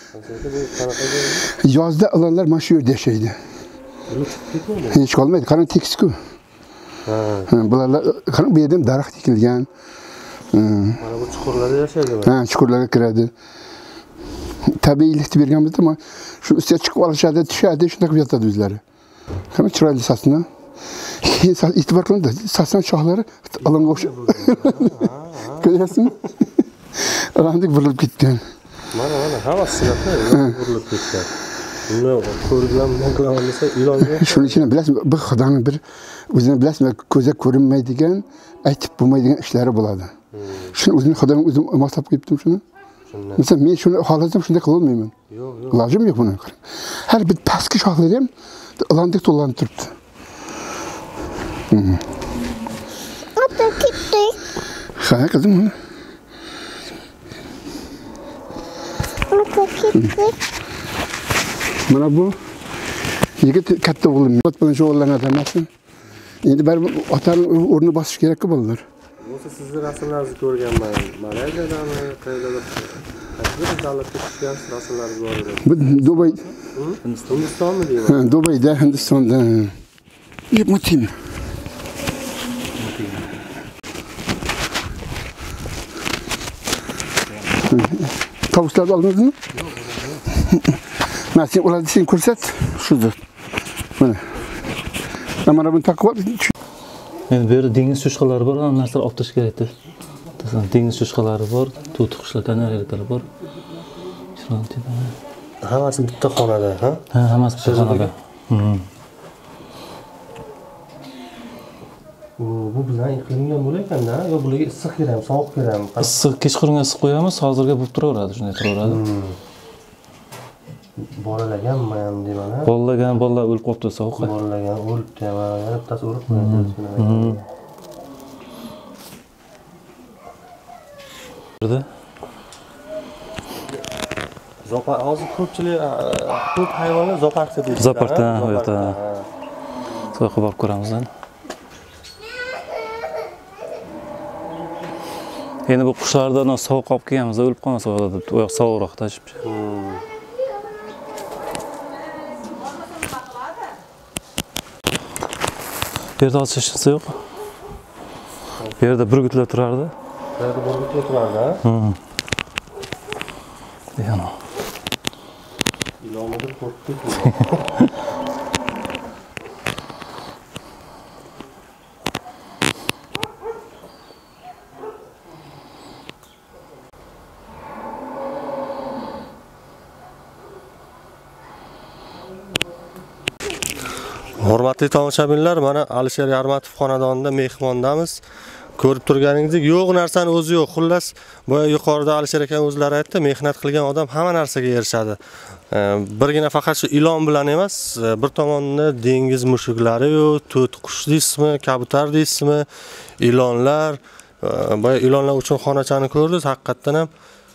Yozda ilonlar mana shu yerda yashaydi. Hech qolmaydi, qarang tekis-ku. Ha. Bularlar qarang, bu yerda daraxt ekilgan. Mana bu chuqurlarda yashaydi. Ha, chuqurlarga kiradi. Tabiiylikni berganmizda, mana shu ustiga chiqib olishadi, tushadi, shunday qilib yotadi o'zlari. Qarang, chiroyli sasni. E'tibor qiling, sasdan shoxlari ilonga o'xshab. Ko'ryapsizmi? Ilondek burilib ketgan. Mana mana hammasi sizlarga burilib ketgan. Uni ko'rgan bilan qilaman desa ilonga. Shuning uchun bilasizmi, bir xudoni bir o'zini bilasizmi, ko'zga ko'rinmaydigan, aytib bo'lmaydigan ishlari bo'ladi. Shuni o'zini xudoning o'zim moslab qo'yibdim shuni. Masalan, men shuni xohlasam shunday qila olmayman. Yo'q, yo'q. Ilojim yo'q buni. Har bir pastki shoxlari ham ilondek to'lanib turibdi. Ota ketdi. Ha, qizim. Ota ketdi. Mana bu yigit katta o'g'lim. Ot bilan shug'ullanadi hammasi. Endi baribir otaning o'rnini bosish kerak-ku bolalar. Bo'lsa sizni rasmlaringizni ko'rganman. Malayziyadami, qayerdadir qaysi davlatga tushgan rasmlaringiz bor edi. Bu Dubay, Hindistonmi deyman? ha, Dubayda, Hindistonda. Yeb mutin. Tavuklarni oldingizmi? Yo'q. Mana sen ularni sen ko'rsat. Shudir. Mana. Mana buni taqib ol. Endi bu yerda dengiz cho'chqalari bor, hamma narsalar olib tashlash kerak edi. Masalan, dengiz cho'chqalari bor, to'ti qushlar, kanariyalar bor. Hammasi bitta xonada, ha? Ha, hammasi bitta xonada. Hmm. Bu bilan iqlimga bo'lar ekanda, yo bularga issiq kerakmi, sovuq kerakmi? Issiq kechqurunga issiq qo'yamiz, hozirga bo'lib turaveradi, shunday turaveradi. Bolalaganmi ham deyman, ha? Bolagan, bolalar o'lib qolibdi sovuqqa. Bolalagan o'libdi, yana bittasi o'lib qo'ydi. Zopar, hozir ko'pchilik ko'p hayvonlar zooparkda deydi. Zooparkda, u yerda. So'qqa borib ko'ramiz. Endi bu qushlardan sovuq olib kelganmiz, o'lib qolmasa bo'ladi deb, u yoq sovuqroq tashib. Bu yerda hech narsa yo'q. Bu yerda burgutlar turardi. Bu yerda burgutlar turardi, ha? Hmm. Yana. İlonlardan korktuk. Hurmatli tomoshabinlar, mana Alisher Yarmatov xonadonida mehmondamiz. Ko'rib turganingizdek, yo'q narsani o'zi yo'q. Xullas, boya yuqorida Alisher aka o'zlari aytdi, mehnat qilgan odam hamma narsaga erishadi. Birgina faqat shu ilon bilan emas, bir tomonda dengiz mushuklari yo'q, to'ti qush deysizmi, kabutar deysizmi, ilonlar, boya ilonlar uchun xonachani ko'rdingiz, haqiqatan ham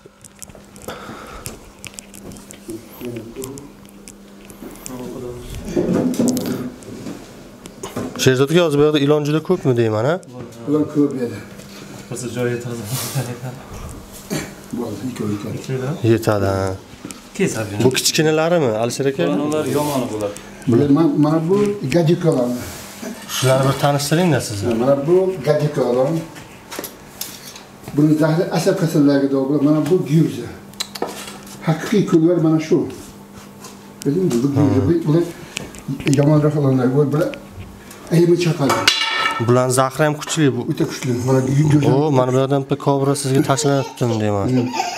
Sherzodga hozir bu yerda ilon juda ko'pmi deyman, ha? Ilon ko'p edi. Bo'lsa joy yetadi. Bo'ldi, ko'p. Yetadi. Kesadi. Bu kichkinalarimi, Alisher aka? Ular yomoni bo'ladi. Bular mana bu gajikalar. Shularni bir tanishtiring-da sizni. Mana bu gajikalar. Buni zahri asab kasallarga davo bo'ladi. Mana bu gyuza. Haqiqiy kullar mana shu. Bildingmi? Bu gyuza. Bular yomonroq ilonlar. Bular aymi chaqadi. Bularning zahri ham kuchli bu. O'ta kuchli. Mana gyuza. O, mana bu yerdan bir kobra sizga tashlanibdim deyman.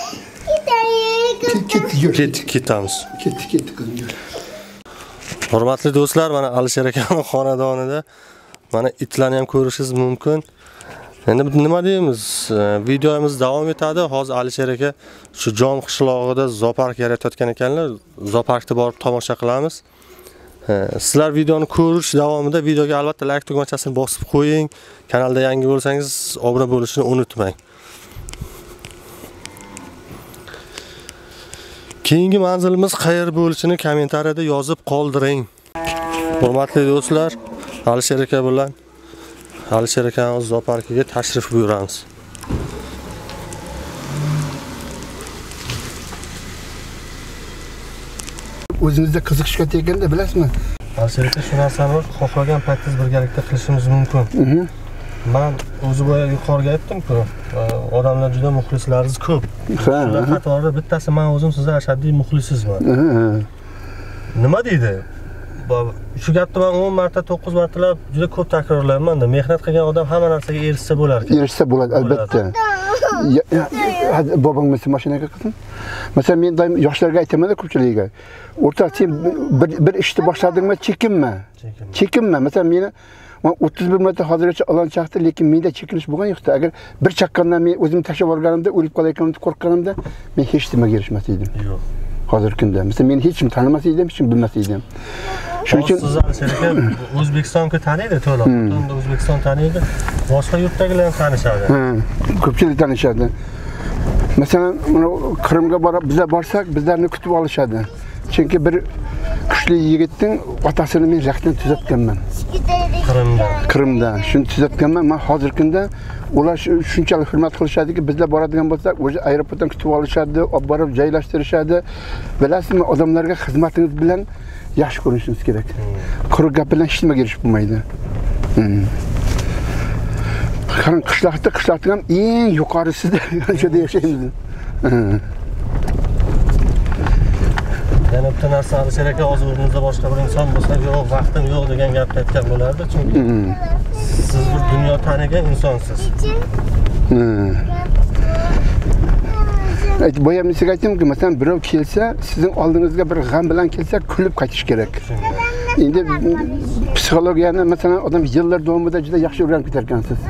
Ketdik, ketamiz. Ketdik, ketdik qizim. Hurmatli do'stlar, mana Alisher akaning xonadonida mana itlarni ham ko'rishingiz mumkin. Endi nima deymiz? Videomiz davom etadi. Hozir Alisher aka shu Jom qishlog'ida zoopark yaratayotgan ekanlar. Zooparkda borib tomosha qilamiz. Sizlar videoni ko'rish davomida videoga albatta like tugmachasini bosib qo'ying. Kanalda yangi bo'lsangiz obuna bo'lishni unutmang. Keyingi manzilimiz qayer bo'lishini kommentariyada yozib qoldiring. Hurmatli do'stlar, Alisher aka bilan Alisher akaning zooparkiga tashrif buyuramiz. O'zingizda qiziqishga teganda bilasizmi? Alisher aka, shu narsani xohlagan paytingiz birgalikda qilishimiz mumkin. Men o'zi boya yuqoriga aytdim-ku, odamlar juda muxlislaringiz ko'p. Shular qatorida bittasi men o'zim sizga ashaddiy muxlisizman. Nima deydi? Shu gapni men o'n marta, to'qqiz martalab juda ko'p takrorlayman-da. Mehnat qilgan odam hamma narsaga erishsa bo'lar ekan. Erishsa bo'ladi, albatta. Bobong mesela mashinaga qilsin. Masalan, men doim yoshlarga aytaman-da, ko'pchiligiga. O'rtoq, sen bir bir ishni boshladingmi, chekinma. Chekinma. Masalan, meni o'ttiz bir marta hozirgacha ilon chaqdi, lekin menda chekinish bo'lgan yo'qda. Agar bir chaqqandan men o'zim tashlab yuborganimda, o'lib qolayotganimdan qo'rqqanimda, men hech nimaga erishmas edim. Yo'q. Hozirgi kunda. Masalan, meni hech kim tanimas edim, hech kim bilmas edim. Shuning uchun siz Alisher aka O'zbekistonni taniydi, to'liq. Butun O'zbekiston taniydi. Boshqa yurtdagilar ham tanishadi. Ha, ko'pchilik tanishadi. Masalan, Qrimga borib, bizlar borsak, bizlarni kutib olishadi. Chunki bir kuchli yigitning otasini men raqdan tuzatganman. Qrimda. Qrimda. Shuni tuzatganman. Men hozirgi kunda ular shunchalik hurmat qilishadiki, bizlar boradigan bo'lsak, o'zi aeroportdan kutib olishadi, olib borib joylashtirishadi. Bilasizmi, odamlarga xizmatingiz bilan yaxshi ko'rishingiz kerak. Quruq gap bilan hech nimaga erishib bo'lmaydi. Qarang, qishloqda qishloqning ham eng yuqorisida shunda yashaymiz. Yana bitta narsa Alisher aka hozir o'rningizda boshqa bir inson bo'lsa, yo'q, vaqtim yo'q degan gapni aytgan bo'lardi, chunki siz bir dunyo tanigan insonsiz. Aytib boyam sizga aytdimki, masalan, birov kelsa, sizning oldingizga bir g'am bilan kelsa, kulib qaytish kerak. Endi psixologiyani masalan odam yillar davomida juda yaxshi o'rganib ketar ekansiz.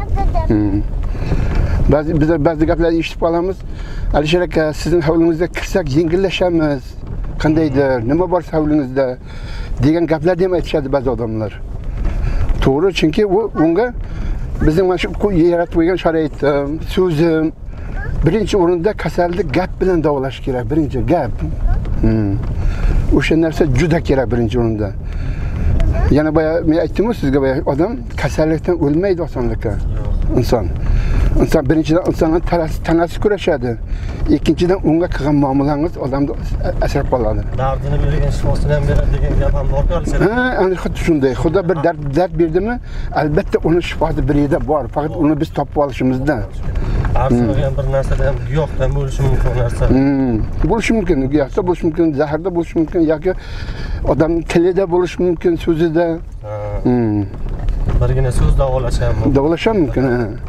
Ba'zi biz ba'zi gaplarni eshitib qolamiz. Alisher aka, sizning hovlingizga kirsak yengillashamiz. Qandaydir, nima bor hovlingizda degan gaplarni ham aytishadi ba'zi odamlar. To'g'ri, chunki u unga bizning mana shu yaratib qo'ygan sharoitim, so'zim birinchi o'rinda kasallik gap bilan davolash kerak, birinchi gap. O'sha narsa juda kerak birinchi o'rinda. Yana boya men aytdim-ku sizga, boya odam kasallikdan o'lmaydi osonlikka. Inson. Inson birinchidan insonning tanasi kurashadi. Ikkinchidan unga qilgan muomalangiz odamni asrab qoladi. Dardini bergan shifosini ham beradi degan gap ham bor-ku Alisher aka. Ha, ana xuddi shunday. Xudo bir dard dard berdimi, albatta uni shifosi bir yerda bor. Faqat uni biz topib olishimizda. Arzimagan bir narsada ham giyohdan bo'lishi mumkin narsa. Bo'lishi mumkin, giyohda bo'lishi mumkin, zaharda bo'lishi mumkin yoki odamning tilida bo'lishi mumkin, so'zida. Birgina so'z davolash ham mumkin. Davolash ham mumkin.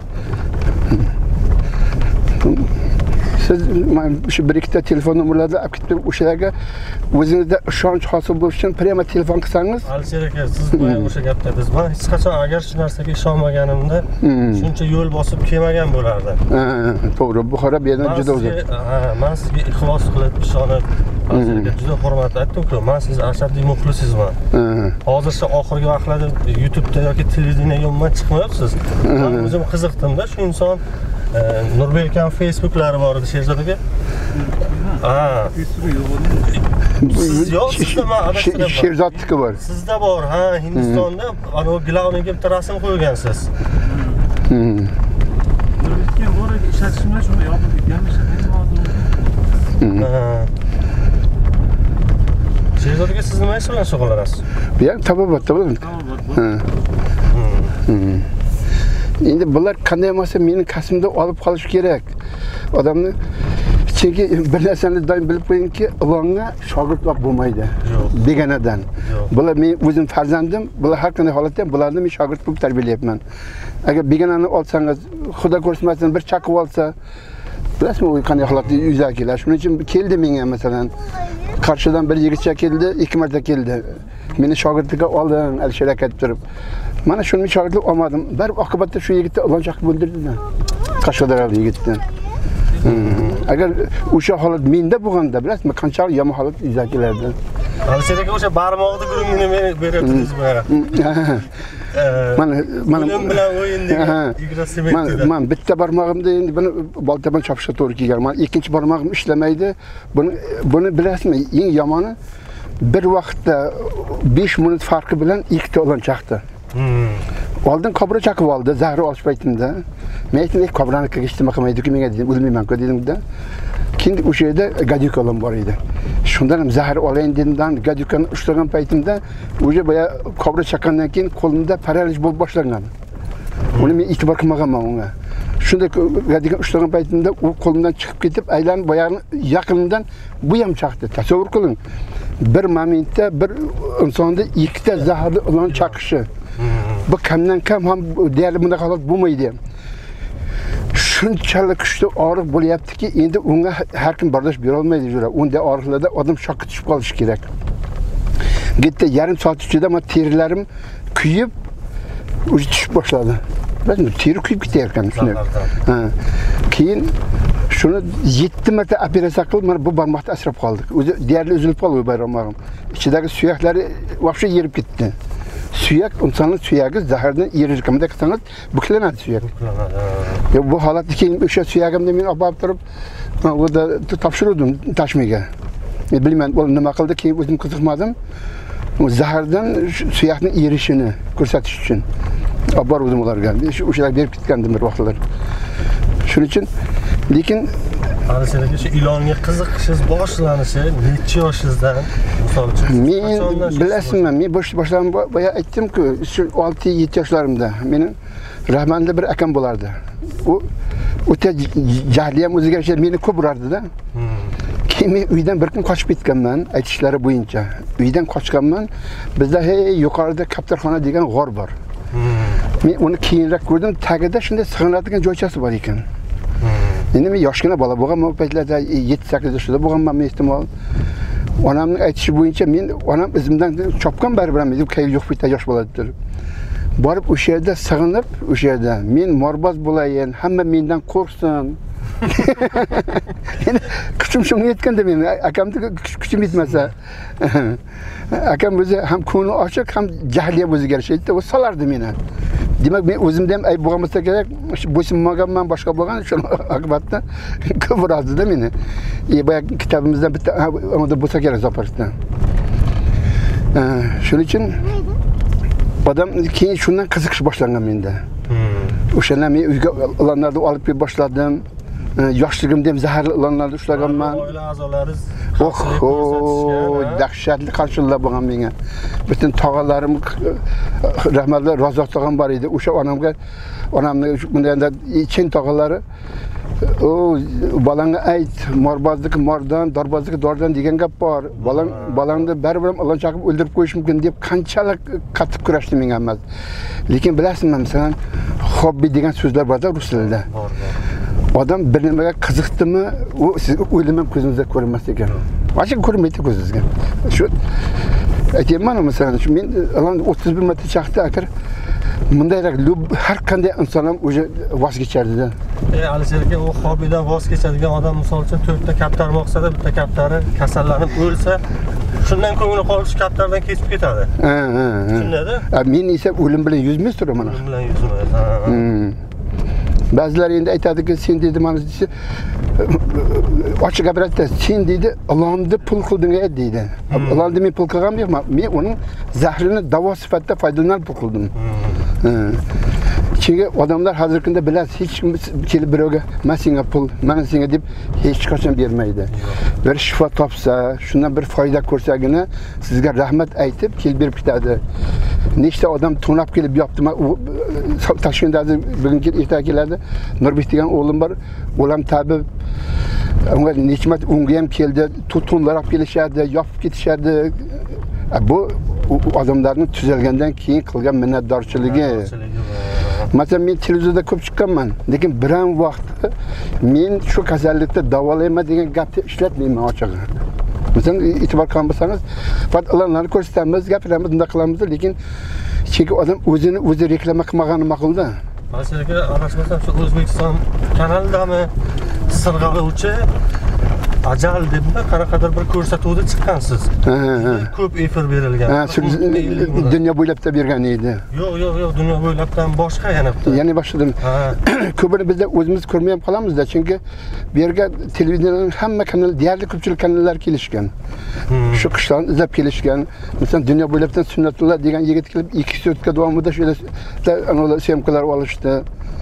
Siz shu bir ikkita telefon nomerlarni olib ketib, o'shalarga o'zingizda ishonch hosil bo'lish uchun prima telefon qilsangiz. Alisher aka, siz boya o'sha gapda biz men hech qachon agar shu narsaga ishonmaganimda shuncha yo'l bosib kelmagan bo'lardim. Ha, to'g'ri. Buxoro bu yerdan juda uzoq. Ha, men sizga ixlos qilib ishonib, sizga juda hurmat aytdim-ku, men sizni ashaddiy muxlisizman. Hozircha oxirgi vaqtlarda YouTube'da yoki televideniyega umuman chiqmayapsiz. Men o'zim qiziqdim-da, shu inson Nurbekam Facebooklari bor edi Sherzod aka. Ha. Siz yo'q, sizda men adashtirib. Sherzodniki bor. Sizda bor, ha, Hindistonda ana glavniga bitta rasm qo'ygansiz. Nurbekam bor edi, ishlatishimlar shuni yopib ketganmish. Ha. Sherzod aka, siz nima ish bilan shug'ullanasiz? Bu ham tabobatda bo'ladi. Ha. Endi bular qanday bo'lsa mening kasbimda olib qolish kerak. Odamni chunki bir narsani doim bilib qo'yingki, ilonga shogird bo'lmaydi. Begonadan. Bular men o'zim farzandim, bular har qanday holatda ham bularni men shogird qilib tarbiyalayapman. Agar begonani olsangiz, xudo ko'rmasin bir chaqib olsa, bilasizmi u qanday holatda yuzaga keladi. Shuning uchun keldi menga masalan Qarshidan bir yigitcha keldi, ikki marta keldi. Meni shogirdlikka olding, Alisher aka deb turib. Mana shuni shogirdlik olmadim. Bir oqibatda shu yigitni ilon chaqib o'ldirdi-da. Qashqadaryolik yigitni. Agar o'sha holat menda bo'lganda, bilasizmi, qanchalik yomon holat yuzaga kelardi. Alisher aka o'sha barmog'ida gurungini meni beryapsizmi? Mana mana bilan o'yindagi yugurasimetda. Men bitta barmog'imda endi buni boltadan chopishga to'g'ri kelgan. Men ikkinchi barmog'im ishlamaydi. Buni buni bilasizmi, eng yomoni bir vaqtda besh minut farqi bilan ikkita ilon chaqdi. Oldin kobra chaqib oldi, zahri olish paytimda. Men aytdim, "Kobrani kirgizma qilmaydi-ku, menga dedim, o'lmayman-ku" dedim-da. Keyin o'sha yerda gadyuk ilon bor edi. Shundan ham zahar olayin dedim, gadyukani ushlagan paytimda, o'sha boya kobra chaqgandan keyin qo'limda paraliz bo'lib boshlagan. Uni men e'tibor qilmaganman unga. Shunda gadyukani ushlagan paytimda u qo'limdan chiqib ketib, aylanib boyag'ini yaqindan bu ham chaqdi. Tasavvur qiling. Bir momentda bir insonda ikkita zaharli ilon chaqishi. Bu kamdan kam ham deyarli bunday holat bo'lmaydi ham. Shunchalik kuchli og'riq bo'lyaptiki, endi unga har kim bardosh bera olmaydi jura. Unday og'riqlarda odam shokka tushib qolishi kerak. Gitti yarim soat ichida men terilarim kuyib, o'zi tushib boshladi. Bilasizmi, teri kuyib ketar ekan shunday. Ha. Keyin shuni yetti marta operatsiya qilib, mana bu barmoqni asrab qoldik. O'zi deyarli uzilib qoldi barmog'im. Ichidagi suyaklari vaqti yerib ketdi. Suyak, insonning suyagi zahardan erirkamda qilsangiz, buklanadi suyak. Ya bu holatda keyin o'sha suyagimni men olib turib, o'da topshirdim tashmiga. Men bilmayman, u nima qildi, keyin o'zim qiziqmadim. Zahardan suyakning erishini ko'rsatish uchun olib bordim ularga. O'shalar berib ketgandim bir vaqtlar. Shuning uchun, lekin Alisher aka, shu ilonga qiziqishingiz boshlanishi necha yoshingizdan? Misol uchun, men bilasizmi, men boshdan boya aytdim-ku, shu olti yetti yoshlarimda mening Rahmonda bir akam bo'lardi. U o'ta jahli ham o'ziga yarasha meni ko'p urardi-da. Keyin men uydan bir kun qochib ketganman, aytishlari bo'yicha. Uydan qochganman. Bizda hey yuqorida Kaptarxona degan g'or bor. Men uni keyinroq ko'rdim, tagida shunday sig'inadigan joychasi bor ekan. Endi men yoshgina bola bo'lganman, o paytlarda yetti sakkiz yoshda bo'lganman ehtimol. Onamning aytishi bo'yicha men onam izimdan chopgan baribir men kayf yo'q bitta yosh bola deb turib. Borib o'sha yerda sig'inib, o'sha yerda men morboz bo'layin, hamma mendan qo'rqsin. Endi kuchim shunga yetganda men akamni kuchim yetmasa. Akam o'zi ham ko'ngli ochiq, ham jahli ham o'ziga yarasha edi, o solardi meni. Demak men o'zimda ham ayb bo'lmasa kerak, bo'ysunmaganman, boshqa bo'lgan, shuni oqibatda ko'p urazdi-da meni. E boya kitobimizdan bitta unda bo'lsa kerak zopartdan. Shuning uchun odam keyin shundan qiziqish boshlangan menda. O'shanda men uyga ularni olib kelib boshladim. Yoshligimda ham zaharli ilonlarni ushlaganman. Oila a'zolaringiz Oh, dahshatli qarshilar bo'lgan menga. Butun tog'alarim rahmatli Razzoq tog'am bor edi. O'sha onamga onamni bundanda chin tog'alari o balanga ayt, morbozlik mordan, dorbozlik dordan degan gap bor. Balang balangni baribir Alloh chaqib o'ldirib qo'yish mumkin deb qanchalik qattiq kurashdi menga emas. Lekin bilasizmi, masalan, hobbi degan so'zlar bor-da rus tilida. Odam bir nimaga qiziqdimi, u sizga o'ylamam ko'zingizda ko'rinmas ekan. Boshqa ko'rinmaydi ko'zingizga. Shu aytayman, masalan, shu men o'ttiz bir marta chaqdi akir bundayroq har qanday inson ham o'zi voz kechardi-da. E, Alisher aka, u hobbidan voz kechadigan odam misol uchun to'rtta kaptar boqsa-da, bitta kaptari kasallanib o'lsa, shundan ko'ngli qolish kaptardan kechib ketadi. Ha, ha. Shundada? Men esa o'lim bilan yuzmaysiz turaman. O'lim bilan yuzmaysiz. Ha. Ba'zilar endi aytadiki, sen dedi mana desa, ochiq gapiradi, sen dedi, ilonni pul qilding deydi. Ilonni men pul qilganim yo'q, men uning zahrini davo sifatida foydalanib pul qildim. Chunki odamlar hozirgi kunda bilasiz, hech kim kelib birovga "Men senga pul, men senga" deb hech qachon bermaydi. Bir shifo topsa, shundan bir foyda ko'rsagina sizga rahmat aytib kelib berib ketadi. Nechta odam to'nab kelib yopdi. Toshkentda bugun ertaga keladi. Nurbek degan o'g'lim bor. O'lam tabib. Unga nechmat unga ham keldi. Tutunlar olib kelishadi, yopib ketishadi. Bu odamlarning tuzalgandan keyin qilgan minnatdorchiligi. Masalan, men televizorda ko'p chiqqanman, lekin biram vaqt men shu kasallikni davolayman degan gapni ishlatmayman ochig'i. Masalan, e'tibor qilsangiz, faqat ilonlarni ko'rsatamiz, gapiramiz, bunday qilamiz, lekin chunki odam o'zini o'zi reklama qilmagani ma'qul-da. Alisher aka, adashmasam shu O'zbekiston kanalidami sirg'aluvchi Ajal deb qanaqadir bir ko'rsatuvda chiqqansiz. Ko'p efir berilgan. Ha, dunyo bo'ylab da bergan edi. Yo'q, yo'q, yo'q, dunyo bo'ylabdan boshqa yana bitta. Yana boshqadan. Ko'pini bizda o'zimiz ko'rmay ham qolamizda, chunki bu yerga televiziyaning hamma kanal, deyarli ko'pchilik kanallar kelishgan. Shu qishloqni izlab kelishgan. Masalan, dunyo bo'ylabdan Sunnatulloh degan yigit kelib ikki sutka davomida shu yerda syomkalar olishdi.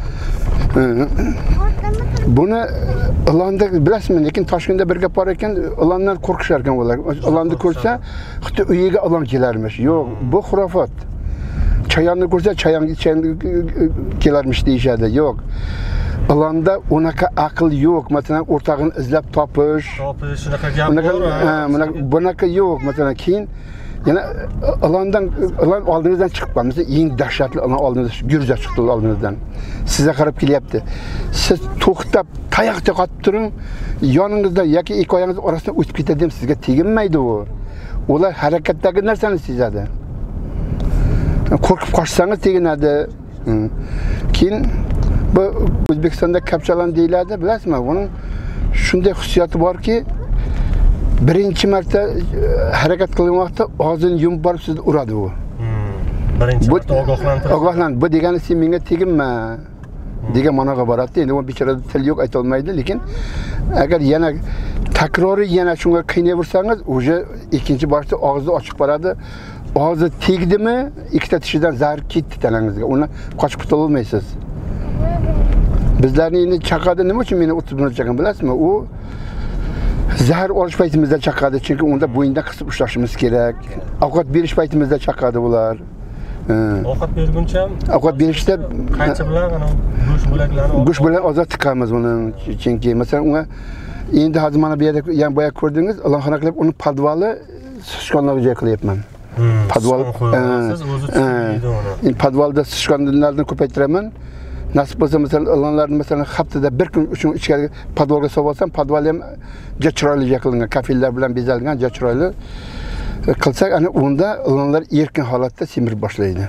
Buni ilonni bilasizmi, lekin Toshkentda bir gap bor ekan, ilondan qo'rqishar ekan ular. Ilonni ko'rsa, xuddi uyiga ilon kelarmish. Yo'q, bu xurofot. Chayonni ko'rsa, chayon kelarmish deyishadi. Yo'q. Ilonda unaqa aql yo'q. Masalan, o'rtog'ini izlab topish, topish, shunaqa gap bor. Bunaqa yo'q. Masalan, keyin yana ilondan ilon oldingizdan chiqib qoldi. Masalan, eng dahshatli ilon oldingizdan gurja chiqdi oldingizdan. Sizga qarab kelyapti. Siz to'xtab, tayoqda qotib turing, yoningizda yoki ikki oyingiz orasidan o'tib ketadi ham sizga teginmaydi u. Ular harakatdagi narsani sezadi. Qo'rqib qochsangiz teginadi. Keyin bu O'zbekistonda kapchalan deyiladi, bilasizmi? Buning shunday xususiyati borki, birinchi marta harakat qilgan vaqtda og'zini yumib borib sizni uradi u. Birinchi marta ogohlantiradi. Ogohlan, bu degani sen menga teginma degan ma'noga boradi. Endi u bechora til yo'q, ayta olmaydi, lekin agar yana takrori yana shunga qiynaversangiz, o'sha ikkinchi borishda og'zi ochiq boradi. Og'zi tegdimi, ikkita tishidan zahar ketdi tanangizga. Uni qochib qutulla olmaysiz. Bizlarning endi chaqadi, nima uchun meni o'ttiz minut chaqan bilasizmi? U zahar olish paytimizda chaqadi, chunki unda bo'yindan qisib ushlashimiz kerak. Ovqat berish paytimizda chaqadi ular. Ovqat berguncha ham ovqat berishda qaychi bilan ana go'sht bo'laklarini go'sht bilan ozod tiqamiz uni. Chunki masalan unga endi hozir mana bu yerda ham boya ko'rdingiz, alonxona qilib uni podvali sichqonlarga joy qilyapman. Podval siz o'zi tushunmaydi uni. Endi podvalda sichqonlarni ko'paytiraman. Nasib bo'lsa masalan ilonlarni masalan haftada bir kun uchun ichkari podvalga solib olsam, podval ham juda chiroyli qilingan, kafillar bilan bezalgan, juda chiroyli qilsak, ana unda ilonlar erkin holatda semirib boshlaydi.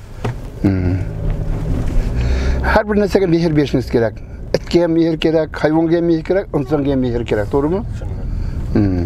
Har bir narsaga mehr berishingiz kerak. Itga ham mehr kerak, hayvonga ham mehr kerak, insonga ham mehr kerak, to'g'rimi? Hmm.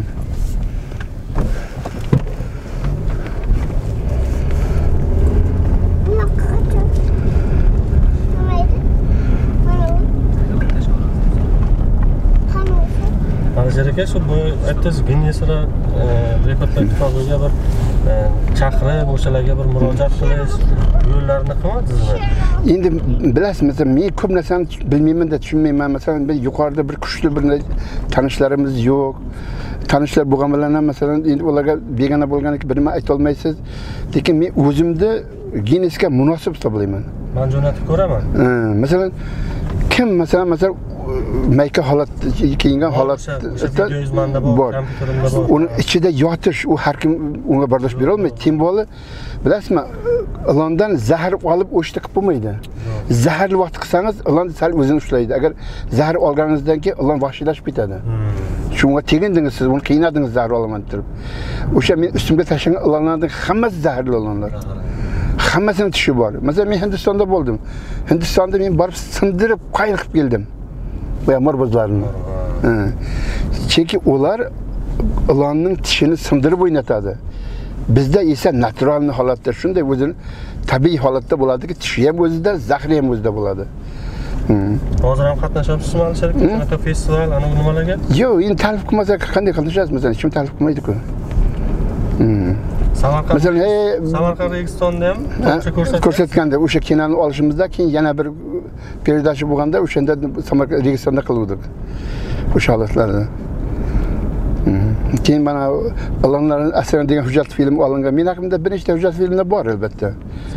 Alisher aka, shu bu aytdingiz, Ginnesra rekordlar kitobiga bir chaqirib, o'shalarga bir murojaat qilish yo'llarini qilmadingizmi? Endi bilasiz, masalan, men ko'p narsani bilmayman da tushunmayman. Masalan, bir yuqorida bir kuchli bir tanishlarimiz yo'q. Tanishlar bo'lgan bilan ham masalan, endi ularga begona bo'lganiga birma ayta olmaysiz. Lekin men o'zimni Ginnesga munosib hisoblayman. Men jo'natib ko'raman. Masalan, kim masalan, masalan mayka holat kiyingan holatda bor. Uni ichida yotish, u har kim unga bardosh bera olmaydi. Tim bo'li, bilasizmi, ilondan zahar olib o'shda qilib bo'lmaydi. Zaharli vaqt qilsangiz, ilon sal o'zini ushlaydi. Agar zahar olganingizdan keyin ilon vahshiylashib ketadi. Shunga tegindingiz siz, uni qiynadingiz zahar olaman deb. O'sha men ustimga tashlagan ilonlarning hammasi zaharli ilonlar. Hammasini tishi bor. Masalan, men Hindistonda bo'ldim. Hindistonda men borib sindirib, qayil qilib keldim. Bu morbozlarni. Chunki ular ilonning tishini sindirib o'ynatadi. Bizda esa natural holatda shunday o'zini tabiiy holatda bo'ladiki, tishi ham o'zida, zahri ham o'zida bo'ladi. Hozir ham qatnashyapsizmi Alisher aka? Qanaqa festival, ana nimalarga? Yo'q, endi ta'rif qilmasa qanday qatnashasiz? Masalan, hech kim ta'rif qilmaydi-ku. Samarqand, masalan, Samarqand Registonda ham ko'rsatgan. Ko'rsatganda o'sha kinoni olishimizda keyin yana bir передача bo'lganda o'shanda Samarqand Registonda qildik. O'sha holatlarda. Keyin mana ilonlarning asrini degan hujjat film olingan. Men haqimda bir nechta hujjat filmlar bor albatta.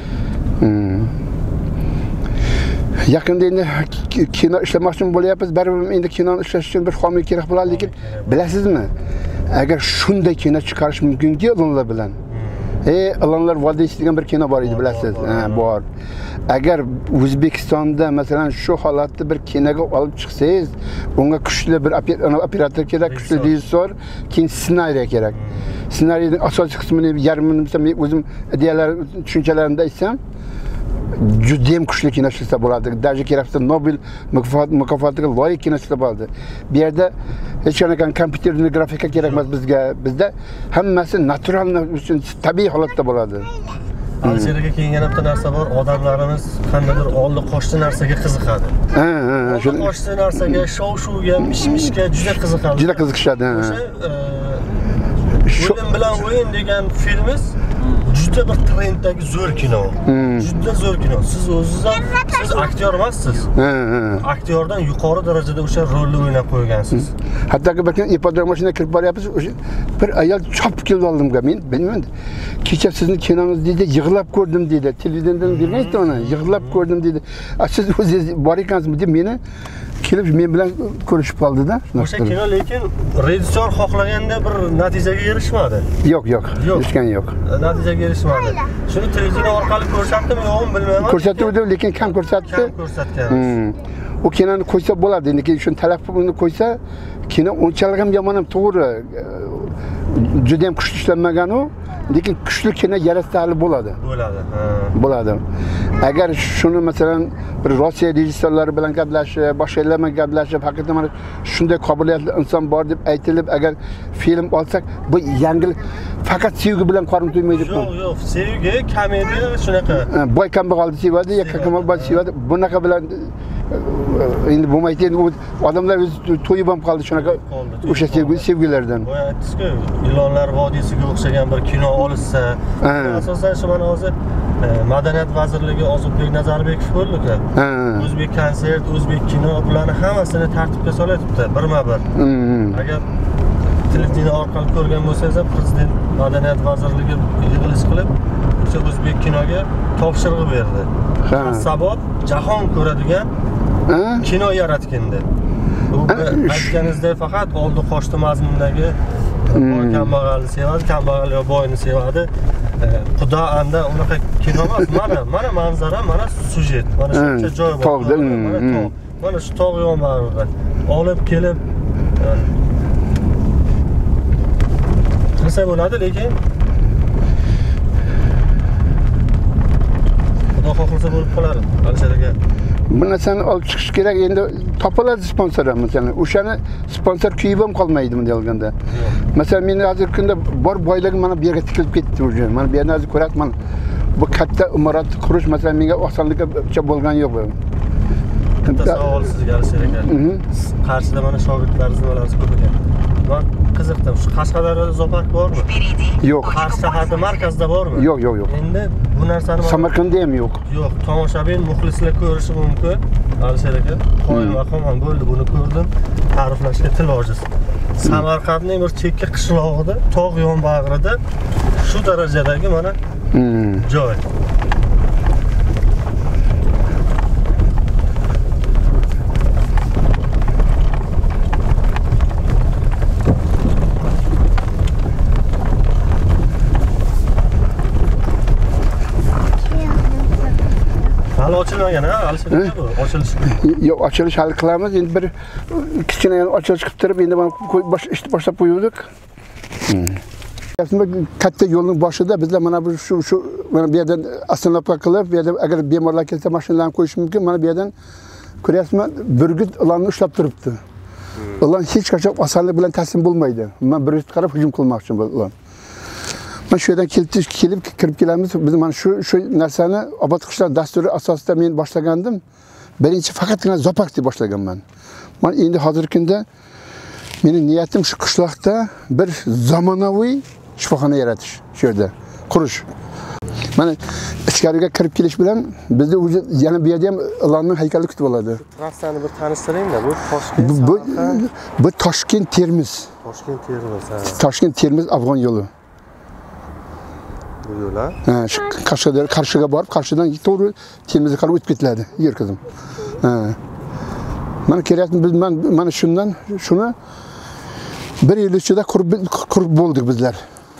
Yaqinda endi kino ishlamoqchi bo'lyapmiz. Baribir endi kinoni ishlash uchun bir homiy kerak bo'ladi, lekin bilasizmi? Agar shunday kino chiqarish mumkinki ilonlar bilan. Ey, ilonlar vodiysi degan bir kino bor edi, bilasiz? Ha, bor. Agar O'zbekistonda masalan shu holatda bir kinoga olib chiqsangiz, unga kuchli bir operator kerak, kuchli rejissor, keyin ssenariy kerak. Ssenariyning asosiy qismini yarmini men o'zim ideyalar, tushunchalarimda aytsam, juda ham kuchli kino chiqsa bo'ladi. Даже keraksa Nobel mukofotiga loyiq kino chiqsa bo'ladi. Bu yerda hech qanaqa kompyuterli grafika kerak emas bizga. Bizda hammasi natural uchun tabiiy holatda bo'ladi. Alisher aka, keyin yana bitta narsa bor. Odamlarimiz qandaydir oldi qochdi narsaga qiziqadi. Ha, ha, shu qochdi narsaga, shov-shuvga, mish-mishga juda qiziqadi. Juda qiziqishadi. O'sha o'yin bilan o'yin degan filmingiz juda bir trenddagi zo'r kino. Juda zo'r kino. Siz o'zingiz ham siz aktyor emassiz. Aktyordan yuqori darajada o'sha rolni o'ynab qo'ygansiz. Hattoki bir kun ipodrom mashina kirib boryapmiz, o'sha bir ayol chopib keldi oldimga. Men bilmayman. Kecha sizni kinongiz deydi, yig'lab ko'rdim deydi. Televiziyadan bermaydi uni, yig'lab ko'rdim deydi. Siz o'zingiz bor ekansizmi deb meni kelib men bilan ko'rishib qoldi-da. O'sha kino lekin rejissor xohlaganda bir natijaga erishmadi. Yo'q, yo'q, erishgan yo'q. Natijaga erishmadi. Shuni televideniya orqali ko'rsatdimi, yo'qmi bilmayman. Ko'rsatdi, lekin kam ko'rsatdi. Kam ko'rsatgan. O kinoni qo'ysa bo'ladi. Endi shuni talab qilib qo'ysa, kino unchalik ham yomon ham to'g'ri. Juda ham kuchli ishlanmagan u, lekin kuchli kino yaratsa hali bo'ladi. Bo'ladi. Bo'ladi. Agar shuni masalan bir Rossiya rejissyorlari bilan gaplashib, boshqalar bilan gaplashib, haqiqatan mana shunday qobiliyatli inson bor deb aytilib, agar film olsak, bu yangilik faqat sevgi bilan qorin to'ymaydi. Yo'q, yo'q, sevgi, komediya shunaqa. Boy kambag'alni sevadi, yakkamal boy sevadi. Bunaqa bilan endi bo'lmaydi. Endi odamlar o'zi to'yib ham qoldi shunaqa o'sha sevgi sevgilardan. Boya aytdingiz-ku, ilonlar vodiysiga o'xshagan bir kino olishsa, asosan shu mana hozir Madaniyat vazirligi Ozodbek Nazarbekov bo'ldi-ku. O'zbek konsert, o'zbek kino, bularni hammasini tartibga solyapti birma-bir. Agar televideniye orqali ko'rgan bo'lsangiz ham prezident madaniyat vazirligi yig'ilish qilib o'sha o'zbek kinoga topshiriq berdi. Ha. Sabab jahon ko'radigan Ha? kino yaratganda. Bu aytganingizdek faqat oldi qochdi mazmundagi boy kambag'alni sevadi, kambag'al yo boyni sevadi. Xudo anda unaqa kino emas. Mana, mana manzara, mana sujet, mana shuncha joy bor. Tog'da, Mana tog'. Mana shu tog' yonbag'rida olib kelib qilsa bo'ladi, lekin Xudo xohlasa bo'lib qoladi. Alisher aka. Bu narsani olib chiqish kerak, endi topiladi sponsor ham masalan. O'shani sponsor kuyib ham qolmaydi bunday olganda. Masalan, men hozirgi kunda bor boyligim mana bu yerga tikilib ketdi o'sha. Mana bu yerni hozir ko'ryapman. Bu katta imorat qurish masalan menga osonlikcha bo'lgan yo'q bu. Katta savol sizga Alisher aka. Qarshida mana shogirdlaringiz nimalarsiz ko'p ekan. Men qiziqdim. Shu Qashqadaryo zoopark bormi? Yo'q. Qarshi shaharda markazda bormi? Yo'q, yo'q, yo'q. Endi bu narsani Samarqandda ham yo'q. Yo'q, tomoshabin muxlislar ko'rishi mumkin. Alisher aka, qoyil maqom ham bo'ldi, buni ko'rdim. Ta'riflashga til ojiz. Samarqandning bir chekka qishlog'ida, tog' yonbag'rida shu darajadagi mana joy. Hali ochilmagan ha, Alisher aka bu ochilish. Yo'q, ochilish hali qilamiz. Endi bir kichkina ochilish qilib turib, endi mana bosh ishni boshlab qo'ydik. Aslında katta yo'lning boshida bizlar mana bu shu shu mana bu yerdan asnobga qilib, bu yerda agar bemorlar kelsa mashinalarni qo'yish mumkin. Mana bu yerdan ko'ryapsizmi, burgut ularni ushlab turibdi. Ular hech qachon osonlik bilan taslim bo'lmaydi. Men burgut qarab hujum qilmoqchi bo'ldim. Mana shu yerdan kelib kelib kirib kelamiz. Biz mana shu shu narsani obod qilishlar dasturi asosida men boshlagandim. Birinchi faqatgina zoopark deb boshlaganman. Men endi hozirgi kunda mening niyatim shu qishloqda bir zamonaviy shifoxona yaratish, shu yerda qurish. Mana ichkariga kirib kelish bilan bizda o'zi yana bu yerda ham ilonning haykali kutib oladi. Trassani bir tanishtiring-da, bu Toshkent. Bu bu Toshkent Termiz. Toshkent Termiz. Toshkent Termiz Afg'on yo'li. Bu yo'l ha? Ha, shu Qashqadaryo Qarshiga borib, Qarshidan to'g'ri Termizga qarab o'tib ketiladi, yer qizim. Ha. Mana kerakmi biz mana shundan shuni bir yil ichida qurib qurib bo'ldik bizlar.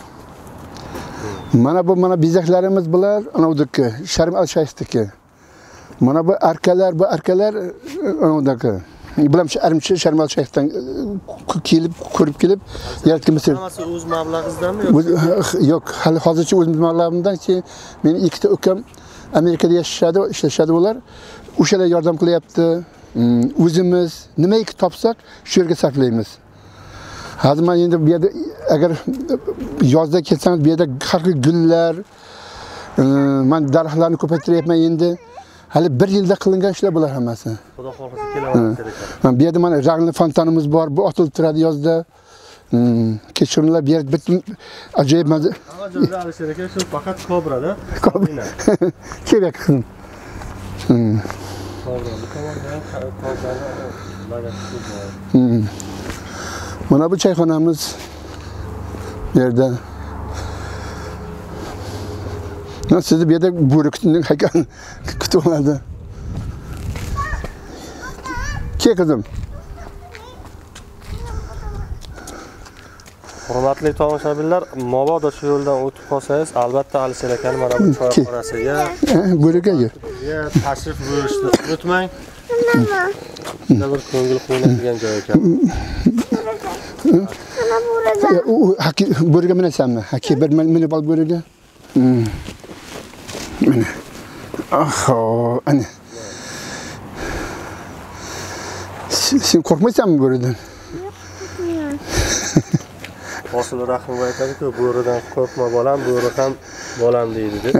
Mana bu mana bezaklarimiz bular, anavdiki Sharm al-Shayxniki. Mana bu arkalar, bu arkalar anavdiki. Bular shu Armchi Sharm al-Shayxdan kelib, ko'rib kelib yaratganmiz. Hammasi o'z mablag'ingizdanmi yo'q? Yo'q, hali hozircha o'z mablag'imdan keyin meni ikkita ukam Amerikada yashashadi, ishlashadi ular. O'shalar yordam qilyapti. O'zimiz nimaiki topsak, shu yerga sarflaymiz. Hozir men endi bu yerda agar yozda ketsangiz, bu yerda har xil gullar, men daraxtlarni ko'paytiryapman endi. Hali bir yilda qilingan ishlar bular hammasi. Xudo xohlasa kelaman kerak. Bu yerda mana rangli fontanimiz bor, bu otilib turadi yozda. Kechirimlar bu yerda ajoyib mazza. Amma jo'ra Alisher aka shu faqat kobrada. Kobra. Kerak qizim. Kobra, bu tomondan kobrani lagasi bor. Mana bu çayxonamiz bu yerda. Mana sizni bu yerda bo'rikning haykali kutib oladi. Ke qizim. Hurmatli tomoshabinlar, mabodo shu yo'ldan o'tib qolsangiz, albatta Alisher akani mana bu choyxonasiga, bo'rikaga tashrif buyurishni unutmang. Bunda bir ko'ngil qo'yiladigan joy ekan. Mana burada. U hakki bo'riga minasanmi? Hakki bir minib ol bo'riga. Mana. Aho, ana. Sen qo'rqmaysanmi bo'ridan? Hosil Rahimov aytadi-ku, bo'ridan qo'rqma bolam, bo'ri ham bolam deydi deb.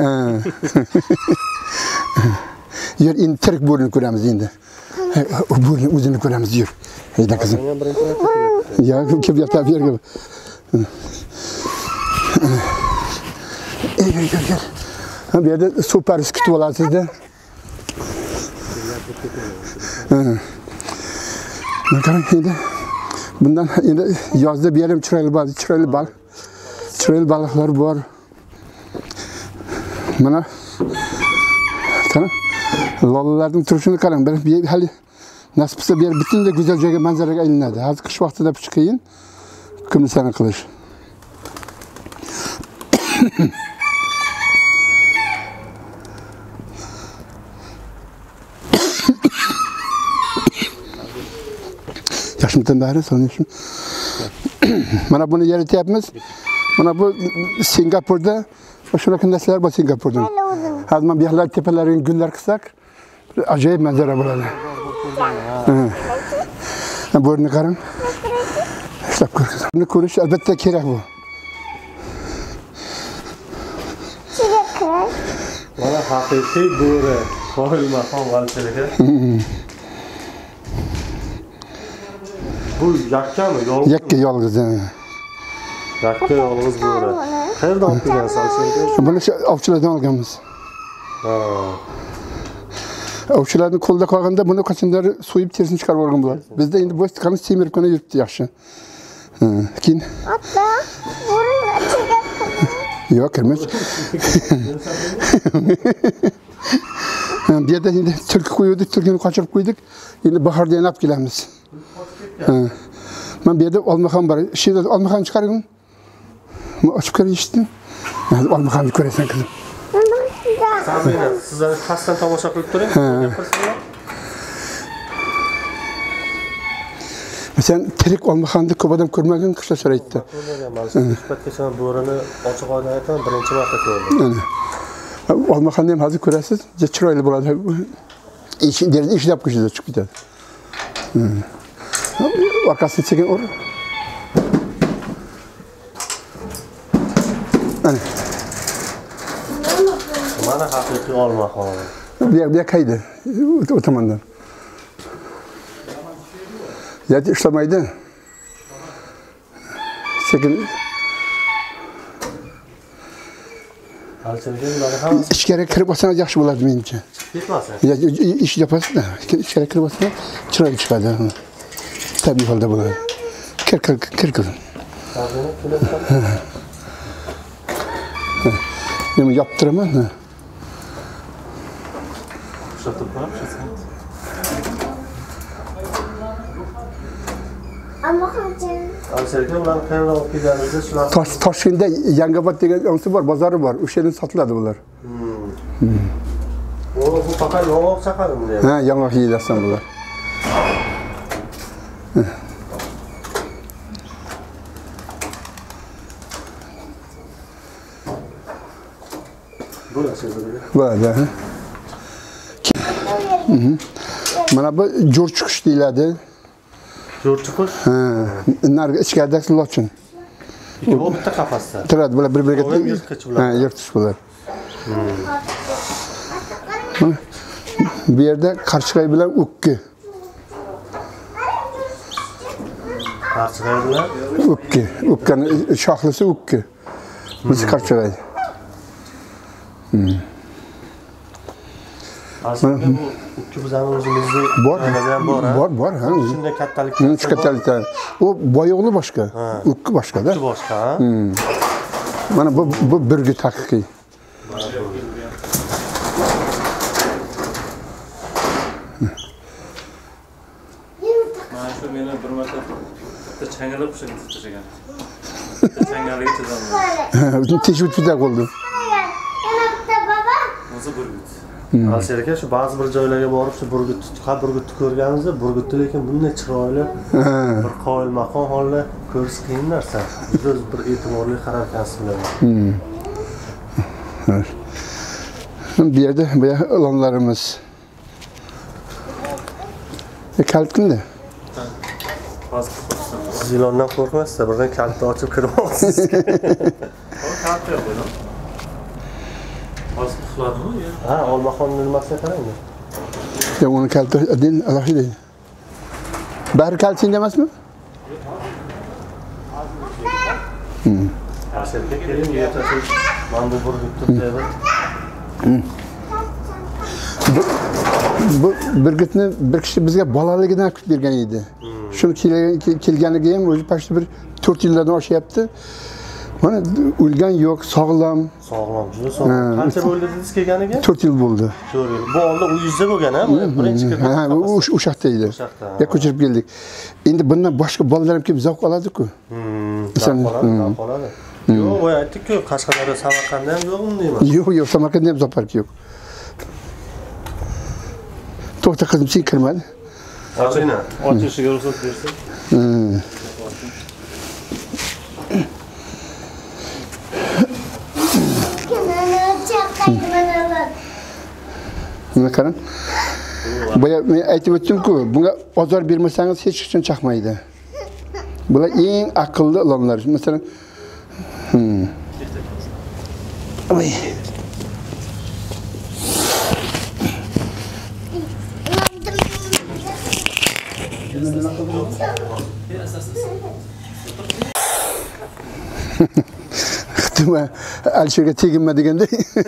Yer endi tirik bo'rini ko'ramiz endi. O bo'rini o'zini ko'ramiz yur. Hayda qizim. Ya, kim yotar bu yerga? Ey, gel, gel. Ha, bu yerda suv parisi kutib olasizda. Mana qarang endi. Bundan endi yozda bir yerim chiroyli bal, chiroyli bal. Chiroyli baliqlar bor. Mana qara. Lolalarning turishini qarang. Bir hali nasib bo'lsa bir yer butunlay go'zal joyga manzaraga aylanadi. Hozir qish vaqtida pish qiyin. Kimsani qilish. Yaşımdan beri sanıyorsun. Mana bunu yaratyapmiz. Mana bu Singapurda, şunaqa narsalar bor Singapurda. Hozir men bu yerlar tepalariga gullar qilsak, ajoyib manzara bo'ladi. Ha. Bo'rini qarang. Ishlab ko'ramiz. Buni ko'rish albatta kerak bu. Mana haqiqiy bo'ri, qo'yilmaqom g'alchiligi. Bu yakkami? Yolg'iz. Yakka yolg'iz. Yakka yolg'iz bo'ri. Qayerdan olib kelgansiz Alisher? Buni ovchilardan olganmiz. Ha. Ovchilarning qo'lida qolganda buni qachondir so'yib terisini chiqarib olgan bular. Bizda endi bo'sh qani semirib qana yuribdi yaxshi. Keyin Ota, bo'rining ichiga yo'q, kirmas. Bu yerda endi tulki qo'ydik, tulkini qochirib qo'ydik. Endi bahorda yana olib kelamiz. Men bu yerda olmaxon bor. Shida olmaxon chiqardim. Men ochib ko'rishdim. Hozir olmaxonni ko'rasan qizim. Sabina, sizlar qasddan tomosha qilib turing. Gapirsizlar. Sen tirik olmaxonni ko'p odam ko'rmagan qishda so'raydi. Sifatgacha bo'rini ochiq oydan aytaman, birinchi marta ko'rdim. Olmaxonni ham hozir ko'rasiz, chiroyli bo'ladi. Ish derdi, ishlab qo'yishida chiqib ketadi. Orqasini sekin ur. Ana. Mana haqiqiy olmaxon. Bu yer, bu yer qaydi? O tomondan. Yati ishlamaydi. Sekin Alisherga bularni ham ichkariga kirib olsangiz yaxshi bo'ladi menimcha. ketmasin. Ya ish yapasizda, ichkariga kirib olsangiz chiroyli chiqadi. Tabiiy holda bo'ladi. Kir kir kir kir. Sabina kelib Men yaptiraman. Sotib qo'yamiz. Ammo qancha? Alisherga bularni qayerdan olib kelganingizda shular Tosh Toshkentda Yangiobod degan joysi bor, bozori bor. O'sha yerdan sotiladi bular. O, bu faqat yong'oq chaqadimi? Ha, yong'oq yeydisan bular. Bu narsa bo'ladi. Bo'ladi. Mana bu jo'r chiqish deyiladi. Jo'r chiqish. Ha, narga ichkaridagi lochin. Ikkovi bitta qafasda. Turadi, bular bir-biriga. Bu ham yirtqich bular. Ha, yirtqich bular. Bu yerda qarchiqay bilan o'kki. Qarchiqay bilan O'kki. O'kkani shoxlisi o'kki. Biz qarchiqay. aslida bu ikki bizning o'zimizda Bor. ham bor. Bor, bor, ha. Shunday kattalik. Shuncha kattalikda. U boyoqli boshqa, o'kki boshqa-da. Ikki boshqa, ha? Mana bu bu burgut haqiqiy. Mana shu meni bir marta bitta changalab o'sha tashlagan. Changaliga chizaman. Butun teshib juda qoldi. Yana bitta baba. O'zi burgut. Alisher aka, shu ba'zi bir joylarga borib, shu burgut, ha burgutni ko'rganimizda, burgutni lekin bunday chiroyli, bir qoyilmaqom holda ko'rish qiyin narsa. Juda bir e'tiborli qaror ekansiz bilan. Bu yerda bu ilonlarimiz. E kalb kimda? Hozir qo'rqsam. Siz ilondan qo'rqmaysiz, birdan kalitni ochib kirib olasiz. Kalti yo'q bu. Hozir uxladimi? Ha, olmaxonni nimasiga qarang. Ya uni kalti adin alohida. Bari kaltin emasmi? Alisher aka, keling, yerda siz mana bu burgutni deb. Bu burgutni bir kishi bizga bolaligidan qilib bergan edi. shuni kelganiga ham o'zi pashta bir to'rt yillardan oshyapti. Mana o'lgan yo'q, sog'lom. Sog'lom, juda sog'lom. Qancha bo'ldi dedingiz kelganiga? to'rt yil bo'ldi. to'rt yil. Bu oldin uyingizda bo'lgan-a? Birinchi kirgan. Ha, o'sha yerda edi. Ya ko'chirib keldik. Endi bundan boshqa bolalarim kelib zavq oladi-ku. Zavq oladi, zavq oladi. Yo'q, boya aytdik-ku, Qashqadaryo, Samarqandda ham yo'qmi deyman. Yo'q, yo'q, Samarqandda ham zoopark yo'q. To'xta qizim, sen kirmadi. Ochingni. Ochishiga ruxsat bersin. Nima qarang? Boya men aytib o'tdim-ku, bunga ozor bermasangiz hech qachon chaqmaydi. Bular eng aqlli ilonlar. Masalan, hmm. Oy. Xitma Alisherga teginma deganda.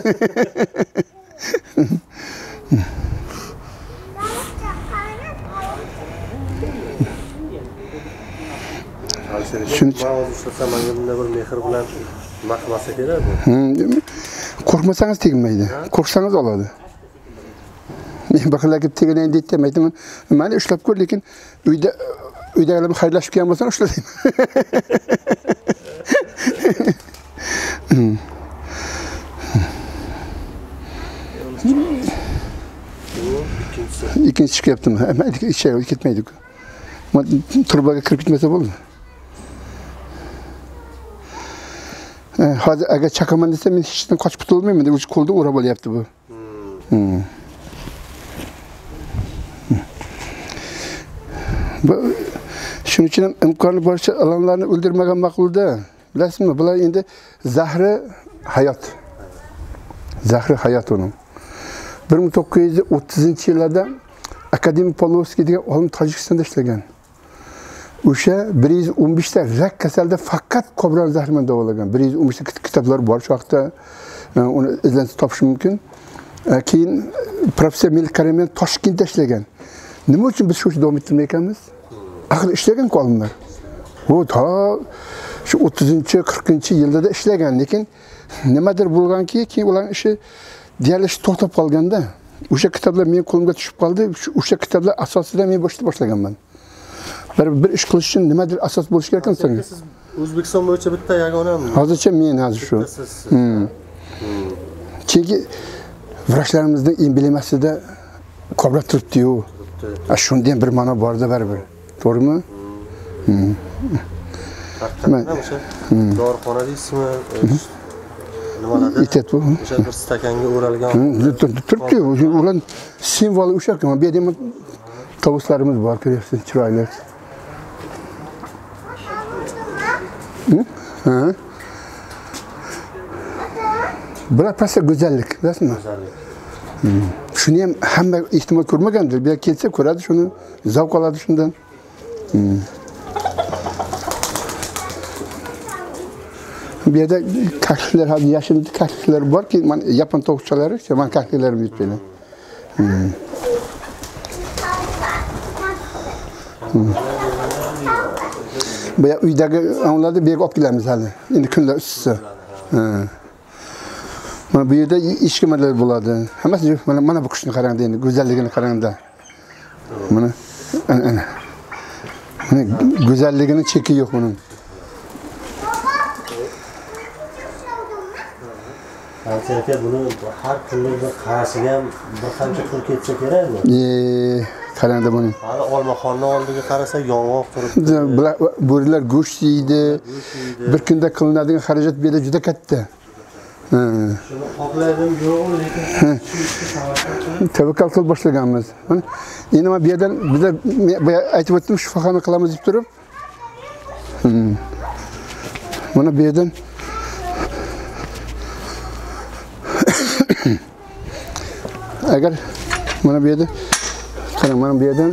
Shuni ma'lum ishlasam, menga bunday bir mehr bilan maqmasa kerak bu. Qo'rqmasangiz teginmaydi. Qo'rqsangiz oladi. Men baqalarga teginan deydi, aytaman, meni ushlab ko'r, lekin uyda uydagilar xayrlashib kelgan bo'lsa ushlayman. İkinci çıkıptım. Hemen şey gitmeydik. Ama turbaga kirib ketmasa bo'ldi. Hozir agar chaqaman desam, men hech qachon qochib qutulmayman deb qo'lda o'rab olyapti bu. Hmm. Shuning uchun ham imkoni boricha ilonlarni o'ldirmagan ma'qulda. Bilasizmi, bular endi zahri hayot. Zahri hayot uning. bir ming to'qqiz yuz o'ttizinchi yillarda Akademik Pavlovskiy degan olim Tojikistonda ishlagan. O'sha bir yuz o'n besh ta rak kasalda faqat kobra zahri bilan davolagan. bir yuz o'n besh ta kitoblar bor, shu haqda uni izlanib topish mumkin. Keyin professor Melik Karimovich Toshkentda ishlagan. Nima uchun biz shu ishni davom ettirmayapmiz? Axir ishlagan olimlar. U to shu o'ttizinchi qirqinchi yillarda ishlagan, lekin nimadir bo'lganki, keyin ularning ishi deyarli to'xtab qolganda, o'sha kitoblar men qo'limga tushib qoldi. O'sha kitoblar asosida men boshla boshlaganman. Bir bir ish qilish uchun nimadir asos bo'lish kerak ekan. Siz O'zbekiston bo'yicha bitta yagonami? Hozircha men hozir shu. Chunki vrachlarimizning emblemasida kobra turibdi-yu. Shunda ham bir ma'no bor-da baribir. To'g'rimi? Haqiqatdan o'sha dorixona deysizmi? Nimalarda? Itet bu. O'sha bir stakanga o'ralgan. Turibdi-yu. Ular simvoli o'sha ekan. Bu yerda tovuslarimiz bor, ko'ryapsiz, chiroyli. Ha? Bular pasta go'zallik, bilasizmi? Go'zallik. Shuni ham hamma ehtimol ko'rmagandir. Bu yerga kelsa ko'radi, shuni zavq oladi shundan. Bu yerda kakliklar, hozir yashil kakliklar borki, men yapon tovuqchalari, men kakliklarimni yutmayman. Bu uydagi onlarni bu yerga olib kelamiz hali. Endi kunlar isitsa. Mana bu yerda eshikmalar bo'ladi. Hammasi mana mana bu qushni qarangda, endi go'zalligini qarangda. Mana ana. Mana go'zalligining cheki yo'q buning. Qancha buni har kunlik bir qarashiga ham bir qancha pul ketsa kerakmi? E, qarangda buni. Hali olmaxonni oldiga qarasa yong'oq turibdi. Bular bo'rilar go'sht yeydi. Bir kunda qilinadigan xarajat bu yerda juda katta. Shuni qopladim yo'q, lekin tavakkal qilib boshlaganmiz. Endi men bu yerdan bizlar aytib o'tdim, shifoxona qilamiz deb turib. Mana bu yerdan agar mana bu yerda qarang, mana bu yerdan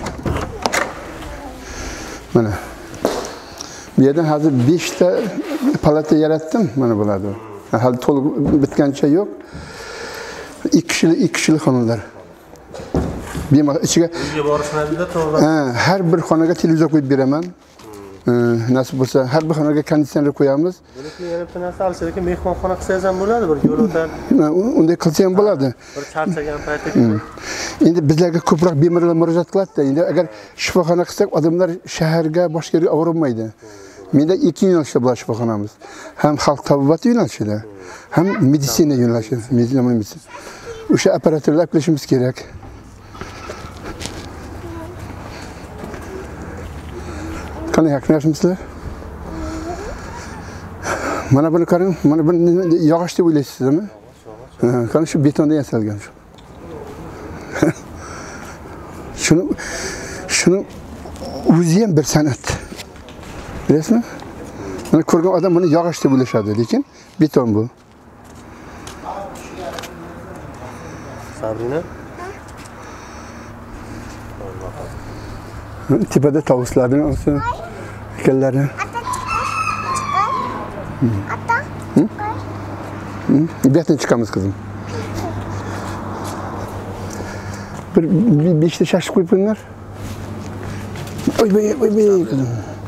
mana bu yerdan hozir besh ta palata yaratdim, mana bo'ladi. Hali to'liq bitgancha yo'q. ikki kishilik ikki kishilik xonalar. Bemalol ichiga Uyga borishmadida to'g'ri. ha, har bir xonaga televizor qo'yib beraman. Nasib bo'lsa, har bir xonaga konditsioner qo'yamiz. Bunikni yana bitta narsa Alisher aka mehmonxona qilsangiz ham bo'ladi, bir yo'l o'tar. Unday qilsa ham bo'ladi. Bir charchagan paytda. Endi bizlarga ko'proq bemorlar murojaat qiladi. Endi agar shifoxona qilsak, odamlar shaharga, boshqa yerga avramaydi. Menda ikki yo'nalishda bor shifoxonamiz. Ham xalq tabobati yo'nalishida, ham meditsina yo'nalishi, meditsina meditsina. O'sha operatorlar qilishimiz kerak. Qanday haqlashmisizlar? Mana buni qarang, mana buni yog'och deb o'ylaysizmi? Ha, qani shu betondan yasalgan shu. Shuni shuni o'zi ham bir san'at. Bilasizmi? Mana ko'rgan odam buni yog'och deb o'ylashadi, lekin beton bu. Sabrina. Tepada tavuslardan olsa, ekanlari. Ata. Bu yerdan chiqamiz qizim. Bir beshta shashib qo'yiblar. Oy, oy, oy, oy qizim.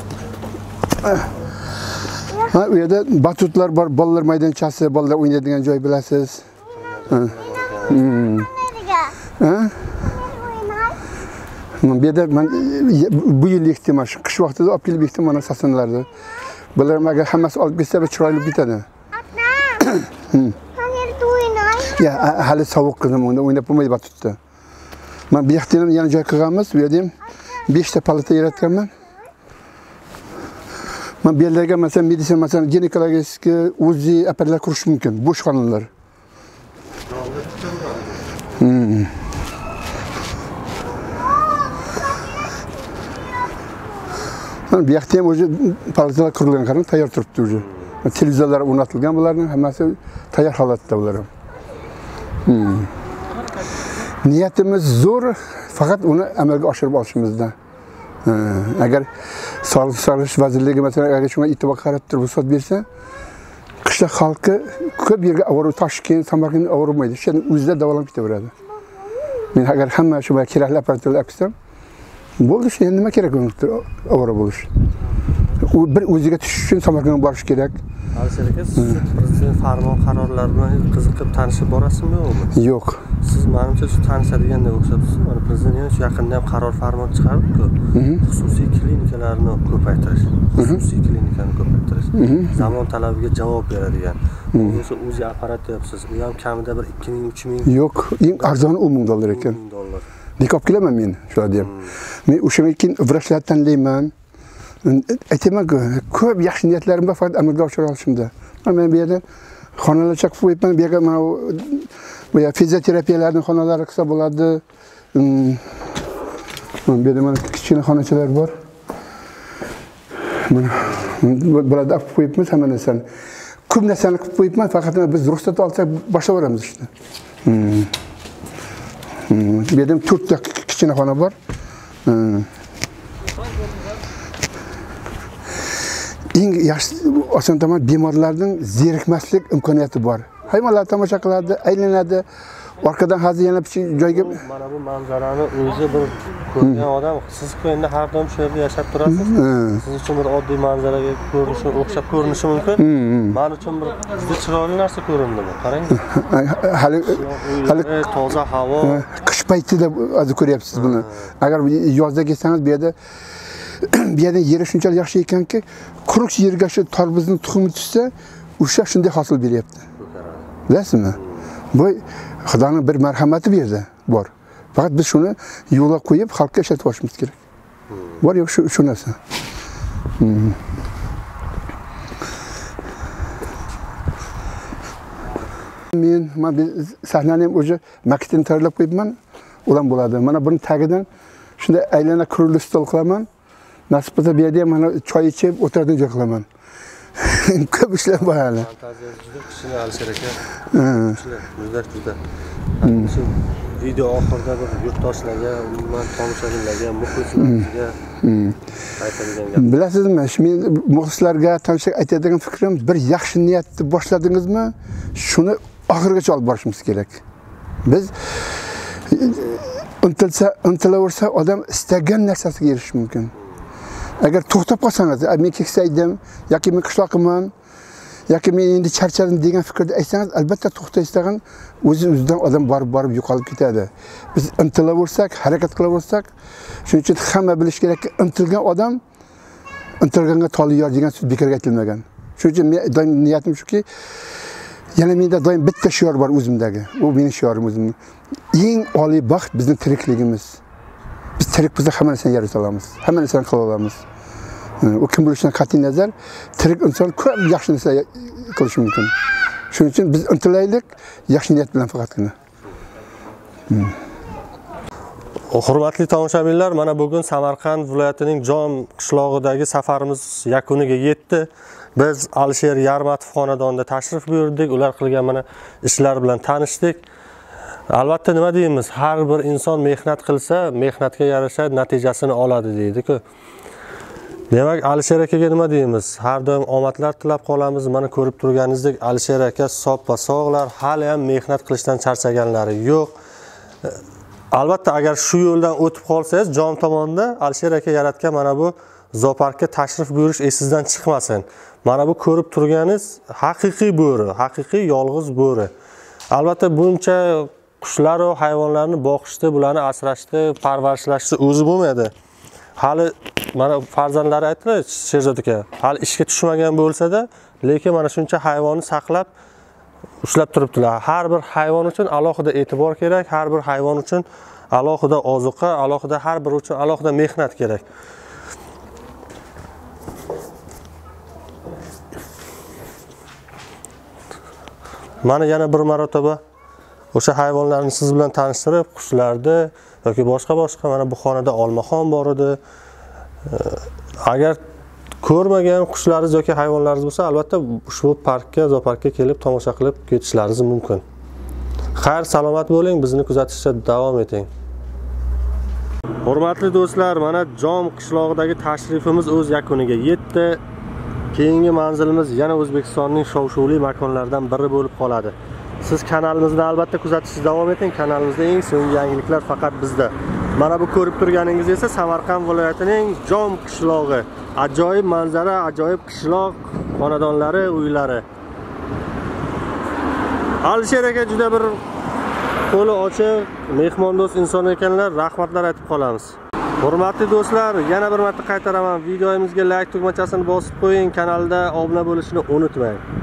Ha, u yerda batutlar bor, bolalar maydonchasi, bolalar o'ynaydigan joy bilasiz. Ha. Ha? Bu yerda men bu yil ekdim, shu qish vaqtida olib kelib ekdim mana sasanlarni. Bular agar hammasi olib ketsa, bir chiroyli ketadi. Qayerda o'ynaysiz? Ya, hali sovuq qizim, unda o'ynab bo'lmaydi batutda. Men bu yoqda ham yana joy qilganmiz, bu yerda ham beshta palata yaratganman. Men bu yerlarga masalan meditsina, masalan ginekologik, uzi apparatlar qurish mumkin, bo'sh xonalar. Hmm. Bu yoqda ham o'zi palatalar qurilgan, qarang, tayyor turibdi o'zi. Televizorlar o'rnatilgan, bularning hammasi tayyor holatda bular ham. Hmm. Niyatimiz zo'r, faqat uni amalga oshirib olishimizda. Agar Sog'liqni saqlash vazirligi masalan agar shunga e'tibor qarab turib ruxsat bersa, qishloq xalqi ko'p yerga avorib, Toshkent, Samarqand avormaydi. Shu o'zida davolanib ketaveradi. Men agar hamma shu kerakli apparatlarni olib kelsam, bo'ldi, shu endi nima kerak bo'libdi avora bo'lish. U bir o'ziga tushish uchun Samarqandga borish kerak. Alisher aka, siz prezident farmon qarorlari bilan qiziqib tanishib borasizmi yo'qmi? Yo'q. Siz menimcha shu tanishadigandek o'xshabsiz. Mana prezident yana shu yaqinda ham qaror farmon chiqardi-ku. Xususiy klinikalarni ko'paytirish, xususiy klinikani ko'paytirish, zamon talabiga javob beradigan. O'zi o'zi apparat deyapsiz. U ham kamida bir ikki ming uch ming. Yo'q, eng arzoni o'n ming dollar ekan. dollar. Nik olib kelaman men shular deb. Men o'shandan keyin vrachlarni tanlayman. Aytaman, ko'p yaxshi niyatlarim bor, faqat amalga oshira olishimda. Men bu yerda xonalar chaqib qo'yibman, bu yerga mana bu fizioterapiyalarni xonalari qilsa bo'ladi. Bu yerda mana kichkina xonachalar bor. Mana bularda olib qo'yibmiz hamma narsani. Ko'p narsani qilib qo'yibman, faqat biz ruxsat olsak boshlaveramiz ishni. Bu yerda to'rtta kichkina xona bor. Eng yaxshi oson tomon bemorlarning zerikmaslik imkoniyati bor. Hayvonlar tomosha qiladi, aylanadi. Orqadan hozir yana bir joyga mana bu manzarani o'zi bir ko'rgan odam, siz endi har doim shu yerda yashab turasiz. Siz uchun bir oddiy manzaraga ko'rinishi, o'xshab ko'rinishi mumkin. Men uchun bir juda chiroyli narsa ko'rindi bu. Qarang. Hali hali toza havo. Qish paytida hozir ko'ryapsiz buni. Agar yozda kelsangiz bu yerda bu yerda yeri shunchalik yaxshi ekanki, quruq yerga shu tarbuzning tuxumi tushsa, o'sha shunday hosil beryapti. Bilasizmi? Bu Xudoning bir marhamati bu yerda bor. Faqat biz shuni yo'lga qo'yib, xalqqa ishlatib olishimiz kerak. Bor yo'q shu shu narsa. Men mana sahnani ham o'zi maketini tayyorlab qo'yibman. Ulan bo'ladi. Mana buni tagidan shunday aylana kurli stol qilaman. Nasib bo'lsa bu yerda ham mana choy ichib o'tiradigan joy qilaman. Ko'p ishlar bor hali. Fantaziyangiz juda kuchli Alisher aka. Kuchli, juda juda. Shu video oxirida bir yurtdoshlarga, umuman tomoshabinlarga, muxlislarga aytadigan gap. Bilasizmi, men muxlislarga tanishib aytadigan fikrim, bir yaxshi niyatni boshladingizmi, shuni oxirigacha olib borishimiz kerak. Biz intilsa, intilaversa odam istagan narsasiga erishish mumkin. Agar to'xtab qolsangiz, men keksaydim yoki men qishloqiman yoki men endi charchadim degan fikrda aytsangiz, albatta to'xtaysiz, o'z-o'zidan odam borib-borib yo'qolib ketadi. Biz intilaversak, harakat qilaversak, shuning uchun hamma bilish kerakki, intilgan odam intilganga toli yor degan so'z bekorga aytilmagan. Shuning uchun men doim niyatim shuki, yana menda doim bitta shior bor o'zimdagi. U mening shiorim o'zimning. Eng oliy baxt bizning tirikligimiz. Biz tirik bo'lsa hamma narsani yarata olamiz. Hamma narsani qila olamiz. U kim bo'lishidan qat'iy nazar, tirik inson ko'p yaxshi narsa qilishi mumkin. Shuning uchun biz intilaylik, yaxshi niyat bilan faqatgina. Hurmatli tomoshabinlar, mana bugun Samarqand viloyatining Jom qishlog'idagi safarimiz yakuniga yetdi. Biz Alisher Yarmatov xonadonida tashrif buyurdik, ular qilgan mana ishlar bilan tanishdik. Albatta nima deymiz? Har bir inson mehnat qilsa, mehnatga yarasha natijasini oladi deydi-ku. Demak, Alisher akaga nima deymiz? Har doim omadlar tilab qolamiz. Mana ko'rib turganingizdek, Alisher aka sop va sog'lar, hali ham mehnat qilishdan charchaganlari yo'q. Albatta, agar shu yo'ldan o'tib qolsangiz, Jom tomonda Alisher aka yaratgan mana bu zooparkka tashrif buyurish esingizdan chiqmasin. Mana bu ko'rib turganingiz haqiqiy bo'ri, haqiqiy yolg'iz bo'ri. Albatta, buncha qushlar va hayvonlarni boqishda, bularni asrashda, parvarishlashda o'zi bo'lmaydi. Hali mana farzandlari aytdilar, Sherzod aka, hali ishga tushmagan bo'lsa-da, lekin mana shuncha hayvonni saqlab ushlab turibdilar. Har bir hayvon uchun alohida e'tibor kerak, har bir hayvon uchun alohida ozuqa, alohida har biri uchun alohida mehnat kerak. Mana yana bir marotaba o'sha hayvonlarni siz bilan tanishtirib, qushlarni yoki boshqa-boshqa mana bu xonada olmaxon bor edi. Agar ko'rmagan qushlaringiz yoki hayvonlaringiz bo'lsa, albatta ushbu parkka, zooparkka kelib tomosha qilib ketishlaringiz mumkin. Xayr, salomat bo'ling, bizni kuzatishda davom eting. Hurmatli do'stlar, mana Jom qishlog'idagi tashrifimiz o'z yakuniga yetdi. Keyingi manzilimiz yana O'zbekistonning shov-shuvli makonlaridan biri bo'lib qoladi. Siz kanalimizni albatta kuzatishda davom eting. Kanalimizda eng so'nggi yangiliklar faqat bizda. Mana bu ko'rib turganingiz esa Samarqand viloyatining Jom qishlog'i. Ajoyib manzara, ajoyib qishloq, xonadonlari, uylari. Alisher aka juda bir qo'li ochiq, mehmondo'st inson ekanlar. Rahmatlar aytib qolamiz. Hurmatli do'stlar, yana bir marta qaytaraman, videomizga like tugmachasini bosib qo'ying, kanalda obuna bo'lishni unutmang.